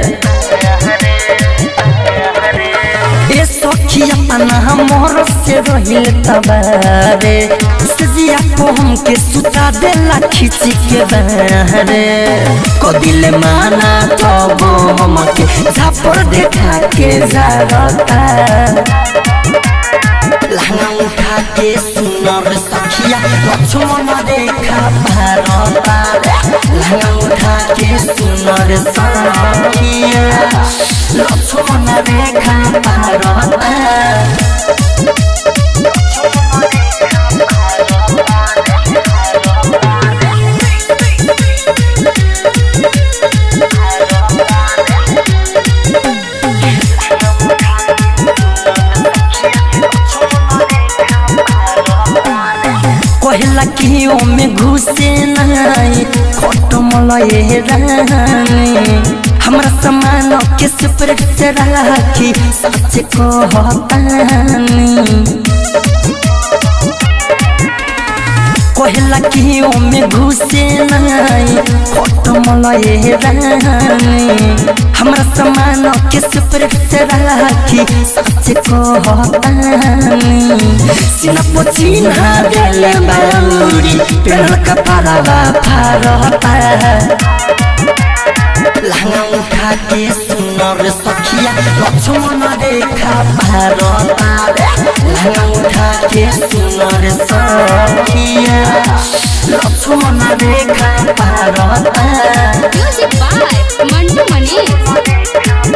ए सखिया तना मोर से रहिल तबारे सजिया को हमके सुता देला खिची के बहरे कदिले माना तब हमके झापर देखा के जारता लहंगा उठा के सुनर सखिया लक्ष्मण रेखा भारता लहंगा उठा के सुनर सखिया लक्ष्मण रेखा भारता कहला कि में घुसे नहीं खटमल ये रानी हमरा समान के सुपर से राखी सच कहतानी कहला कि में घुसे नहीं खटमल ये रानी हमरा समान के सुपर से राखी सच कहतानी सीना पचिन्हा देले बाउरी पेड़ का पारावा फारता लहंगा उठा के सुनर सखिया लक्ष्मण रेखा भारता लहंगा उठा के सुनर सखिया लक्ष्मण रेखा भारता म्यूजिक बाय मंटू मनी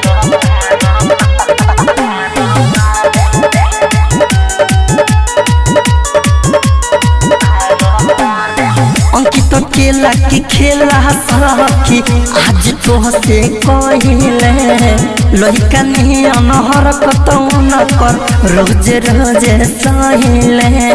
अंकित केला की खेला सखी आज तो से कहिले लइका नहीं अनहर कतौ न कर रोज रोज सहिले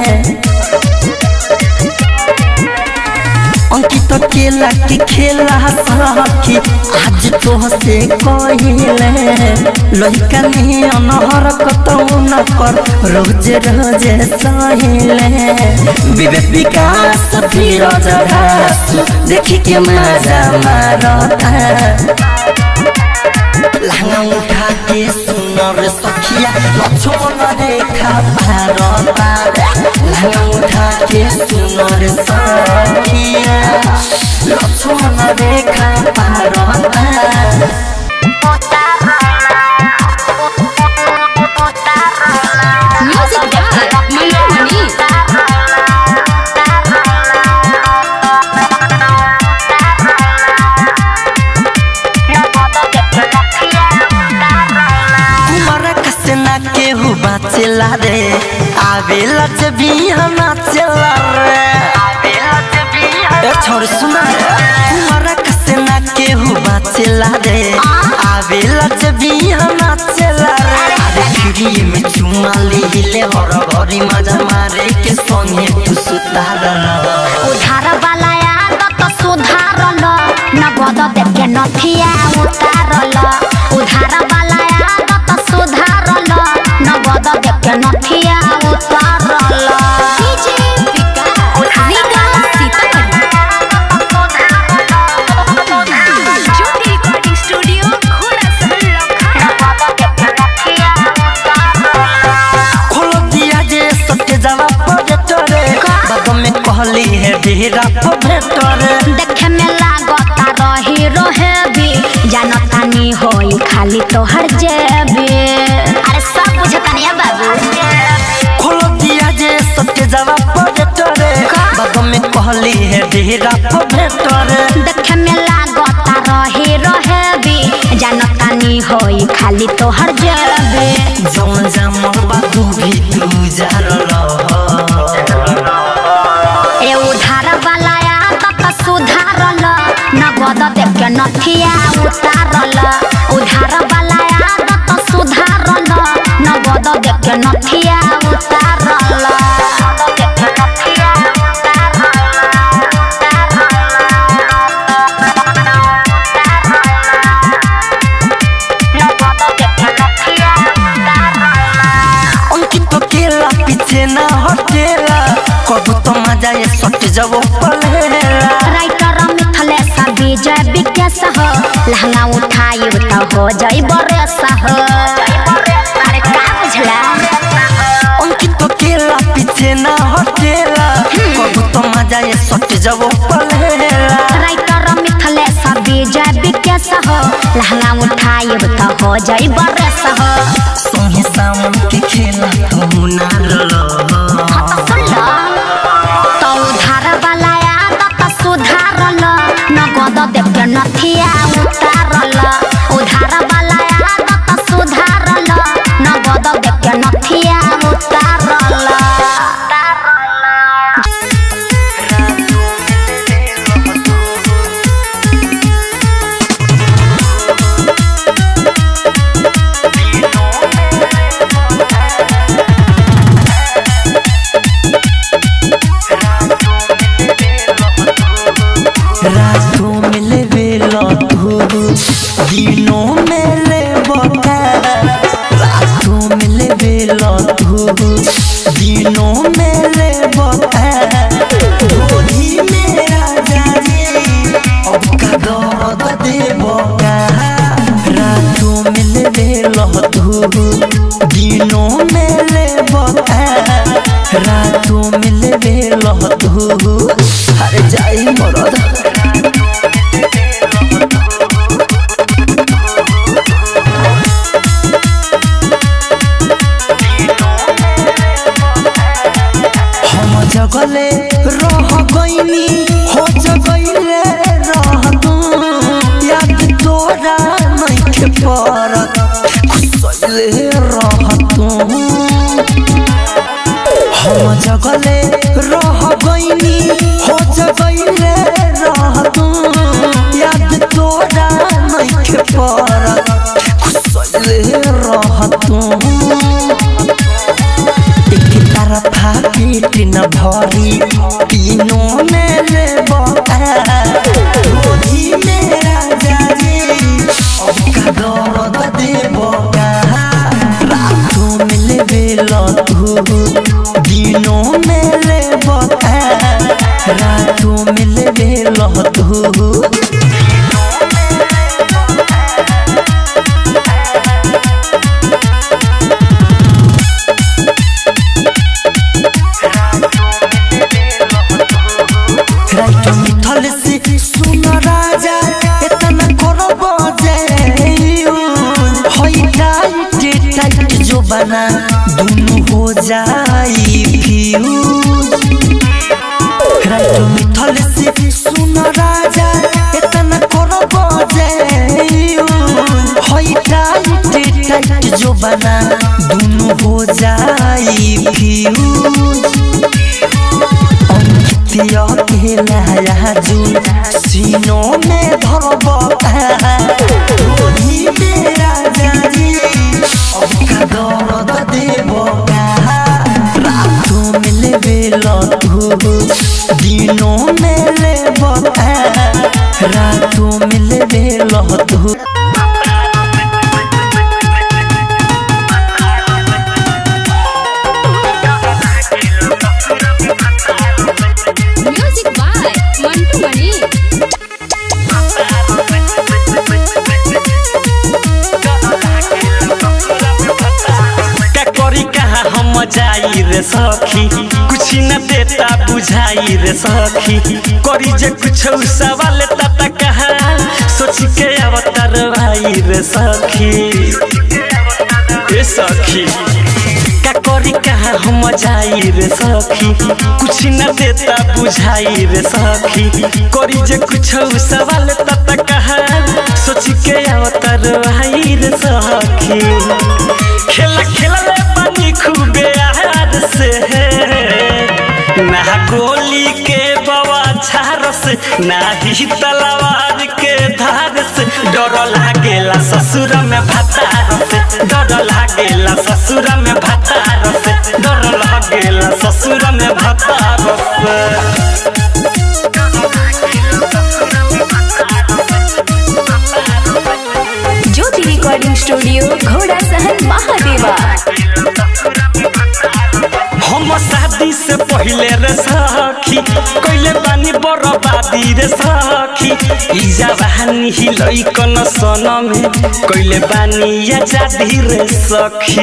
अंकित केला की खेला सखी आज तो से कहिले लइका नहीं अनहर कतौ न कर रोज रोज सहिले विवेक विकास फिरोज धासु देखी के मजा मारता लहंगा उठा के सुन सुनर सखिया लक्ष्मण रेखा पारता उठा के सुनर सखिया लक्ष्मण रेखा पारता म्यूजिक बाय मंटू मनी केहू बाचेला रे आवेला जब भी हम चला रे ए छोड़ सुना तुम्हारा कसे ना केहू बाचेला रे आवेला जब भी हम चला रे अरे खिड़ी में चुमा ले हर घरी मजा मारे के संगे तू सुधार उधार वाला आदत सुधारल नगद देख के नथिया उतारल उधार वाला आदत सुधारल नगद देख के नथिया उतारल DJ Vikas Sitamarhi Jyoti recording studio घोड़ा सहल खोल दिया जे सटे जावा पड़े तोरे बाद में कहली है ढेरा भेटरे देखे में लागता रही रोहेबी जानता नहीं होई खाली तोहर जेबी अरे सब बुझता नहीं है बाबू खोल दिया जे सटे जावा पड़े तोरे बाद में कहली है ढेरा भेटरे देखे में लागता रही रोहेबी जानता नहीं होई खाली तोहर जेबी जौन जामल बाबू भी तू जारल ए उधार वाला आदत सुधारल नगद देख के नथिया उतारल उधार वाला आदत सुधारल नगद देख के नथिया उतारल अंकित केला पीछे ना हटेला कबू तो मजा ये सट जबो पलेला राइटर मिथलेश विजय विकेश हो लहंगा उठाई तो हो जाई बरेस हो अरे का बुझला अंकित केला पीछे ना हटेला कबू तो मजा ये सट जबो पलेला राइटर मिथलेश विजय विकेश हो लहंगा उठाई तो हो जाई बरेस हो सोहे सामन के खेला तू ना रलो तो उधार वाला आदत सुधारल नगद देख के नथिया उतारल उधार वाला आदत सुधारल नगद देख के नथिया उतारल रातों में ले वेलो तू दिनों में ले बता रातों में ले वेलो तू दिनों में ले बता होली मेरा जाने अब का दर्द दे बता रातों में ले वेलो तू दिनों में ले बता रातों में ले वेलो तू अरे जाई मरद हम जगले रह गईनी हो जगले रह तू याद तोरा नहीं के परत खुशले रह तू हम जगले रह गईनी हो जगले रह तू याद तोरा नहीं के परत खुशले रह तू एक तरफा पेट न भरी तीनों में ले होली मेरा जाने अब का दर्द दे रातों में ले बेलो तू दिनों में ले टाइट टाइट जो बना दोनों हो जाई फ्यूज राइट मिथल से सुन राजा इतना करो बजे होई टाइट टाइट जो बना दोनों हो जाई फ्यूज अंकितिया के लाया जो सीनों में धरबा रोही मेरा जानी अब का दर्द देबो रातों में लेबे तू दिनों में लेबो रातों में लेबे तू म्यूजिक बाय मंटू मणि हम जाई रे सखी कुछ न देता बुझाई रे सखी करी जे कुछ सवाल तता कहा सोच के अवतार भाई रे सखी ए सखी का करी कहा हम जाई रे सखी कुछ न देता बुझाई रे सखी करी जे कुछ सवाल तता कहा सोच के अवतार भाई रे सखी खेला खेला ले पानी खूबे यार से ना गोली के बवा झार से ना ही तलवार के धार से डर लागेला ससुर में भतार से डर लागेला ससुर में भतार से डर लागेला ससुर में भतार से ज्योति रिकॉर्डिंग स्टूडियो घोड़ा सहन महादेवा हम शादी से पहले रे सखी कइले बानी बर्बादी रे सखी ई जवानी ही लइकन सनम कइले बानी आजादी रे सखी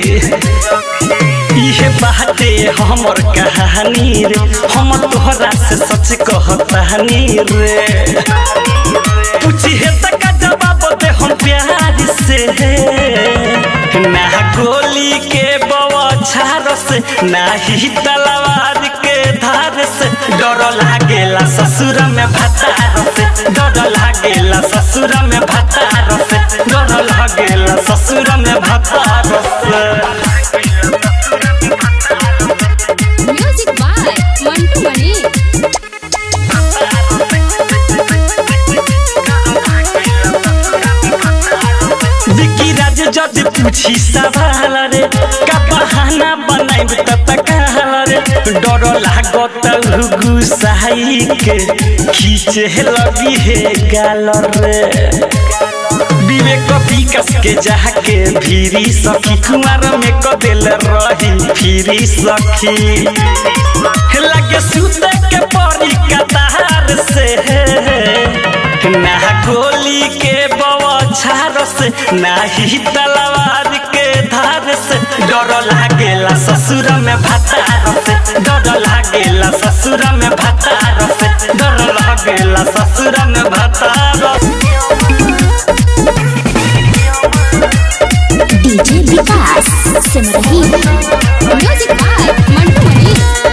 इहे बाटे हमर कहानी रे हम तोहरा से सच कहतानी रे पूछी है तक जवाब दे हम प्यार से ना गोली के बवाछार से ना ही तलवार के धार से डर लागेला ससुर में भतार से डर लागेला ससुर में भतार से डर लागेला ससुर में भतार से म्यूजिक बाय मंटू मणि विकी राज जद पूछी सवाल रे का बहाना बनाइब तत कहल रे डर लागत गुसाई के खींचे लगी है गाल रे विवेक विकास के जाके भीरी सखी कुमार में कदेल रही फिरी सखी लगे सूते के परी कतार से ना गोली के बवाछार से ना ही तलवार के धार से डर लागेला ससुर में भतार से डर लागेला ससुर में भतार से डर लागेला ससुर में भतार DJ Vikas Simrahi music by Mantu Mani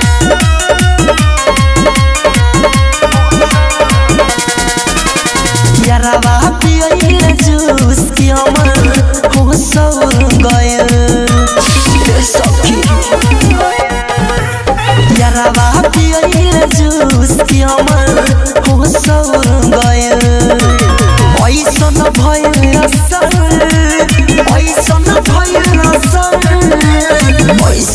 यारवा पियल जूस की अमर हो सब गयल सखी यारवा पियल जूस की अमर हो सब गयल ऐसन भयल असर ऐसन भयल असर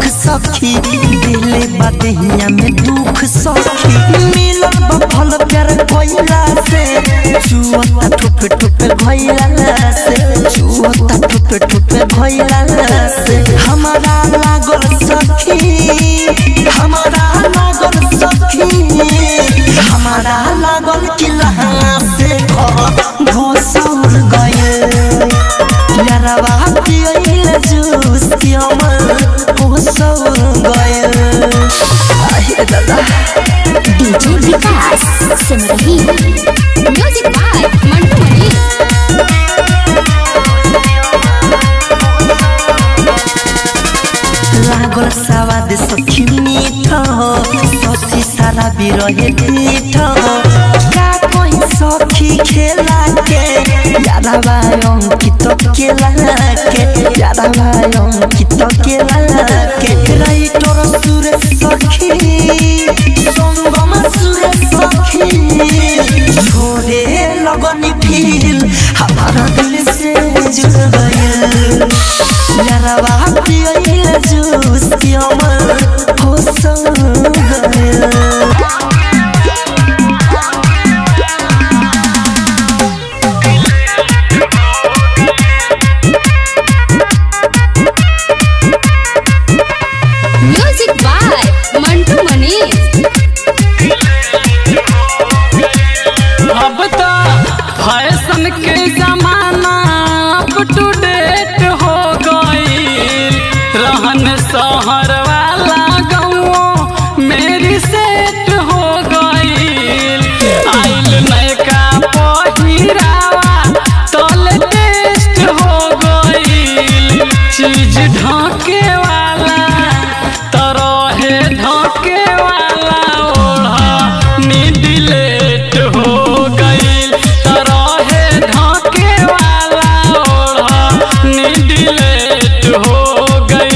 सखी दिले बदहिया में दुख सखी मिलन बफल प्यार कोइला से चुअता ठुप ठुप भइला से चुअता ठुप ठुप भइला से हमारा लागल सखी हमारा लागल सखी हमारा लागल किला से घोसौर गए यारवा पियल जूस की अमर घोसौर गए आहे दादा DJ Vikas Simrahi music by Mantu Mani लागल सवाद सखी मीठा ससी सारा बिरहे पीठ का कोई सखी खेला के यारा भाई अंकित केला के यारा भाई अंकित केला के राइटर सुर सखी संगम सुर सखी छोड़े लगनी फील हमारा दिल से जुड़ गया यारा बापी आइल जूस की अमर हो संग म्यूजिक बाय मंटू मनीष। अब तो फैशन के जमाना अप टू डेट हो गई रहन शहर वाला गाँव मेरी सेट हो गई आइल नयका पहिरावा तल टेस्ट हो गई चीज ढाके वाला तरहे ढाके वाला ओढ़ा डिलेट हो गई तरहे ढाके वाला ओढ़ा डिलेट हो गई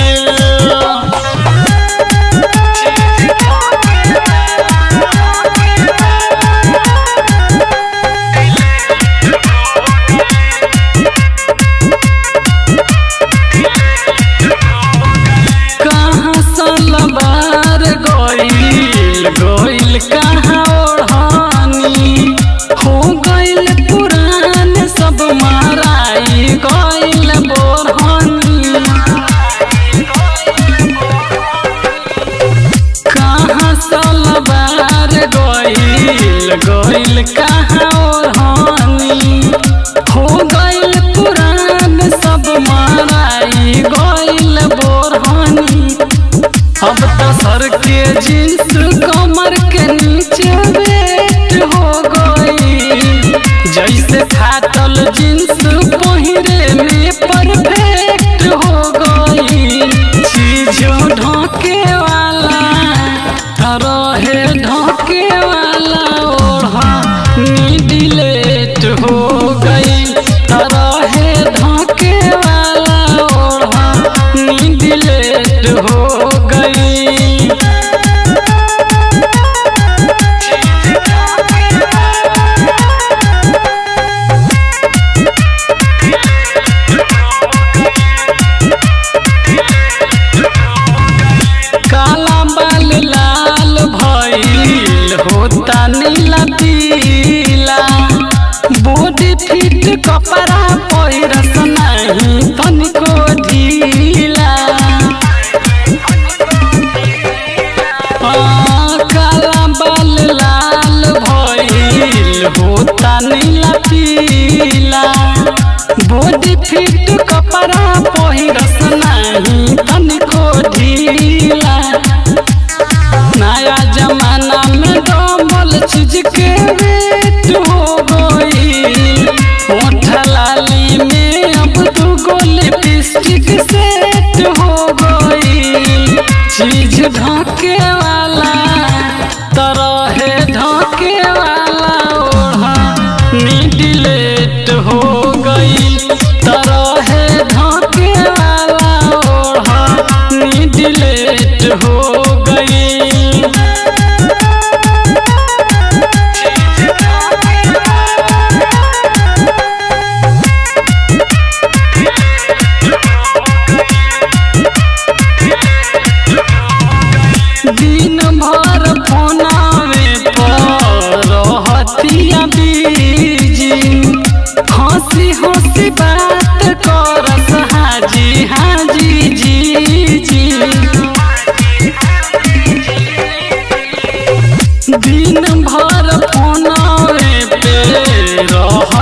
कहाँ सलवार गइल गइल कहाँ ओढ़ानी हो गइल पुरान सब माराई गइल बोरहानी कहाँ सलवार गइल गइल कहाँ ओढ़ानी हो गइल पुरान सब माराई गइल बोरहानी अब तो सर के जींस कमर के नीचे वेट हो गई जैसे फाटल जींस पहिरे में परफेक्ट हो गई चीजों ढाके वाला तरहे ढाके वाला ओढ़ा डिलेट हो गई तरहे ढाके वाला ओढ़ा डिलेट हो गई काला बाल लाल भइल होता नीला पीला बॉडी फिट कपड़ा पहिरस नहीं तनिको ढीला काला बाल लाल भइल होता नीला पीला बॉडी फिट कपड़ा पहिरस नहीं तनिको ढीला नया जमाना में डबल चीज के वेट हो गई होठ लाली में अब दुगो लिपस्टिक सेट हो गई चीज ढाके वाला तरहे ढाके वाला ओढ़ा डिलेट हो गई तरहे ढाके वाला ओढ़ा डिलेट हो गई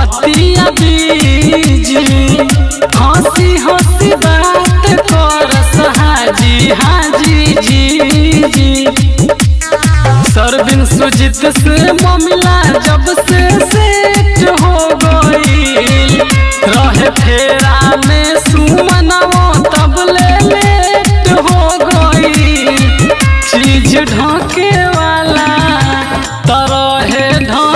रहतिया बीजी हंसी हंसी बात करस हाजी हाजी जी जी सरबिन सुजित से मामला जब से सेट हो गई रहे फेरा में सुमनवा तब ले लेट हो गई चीज ढोके वाला तरह ढोके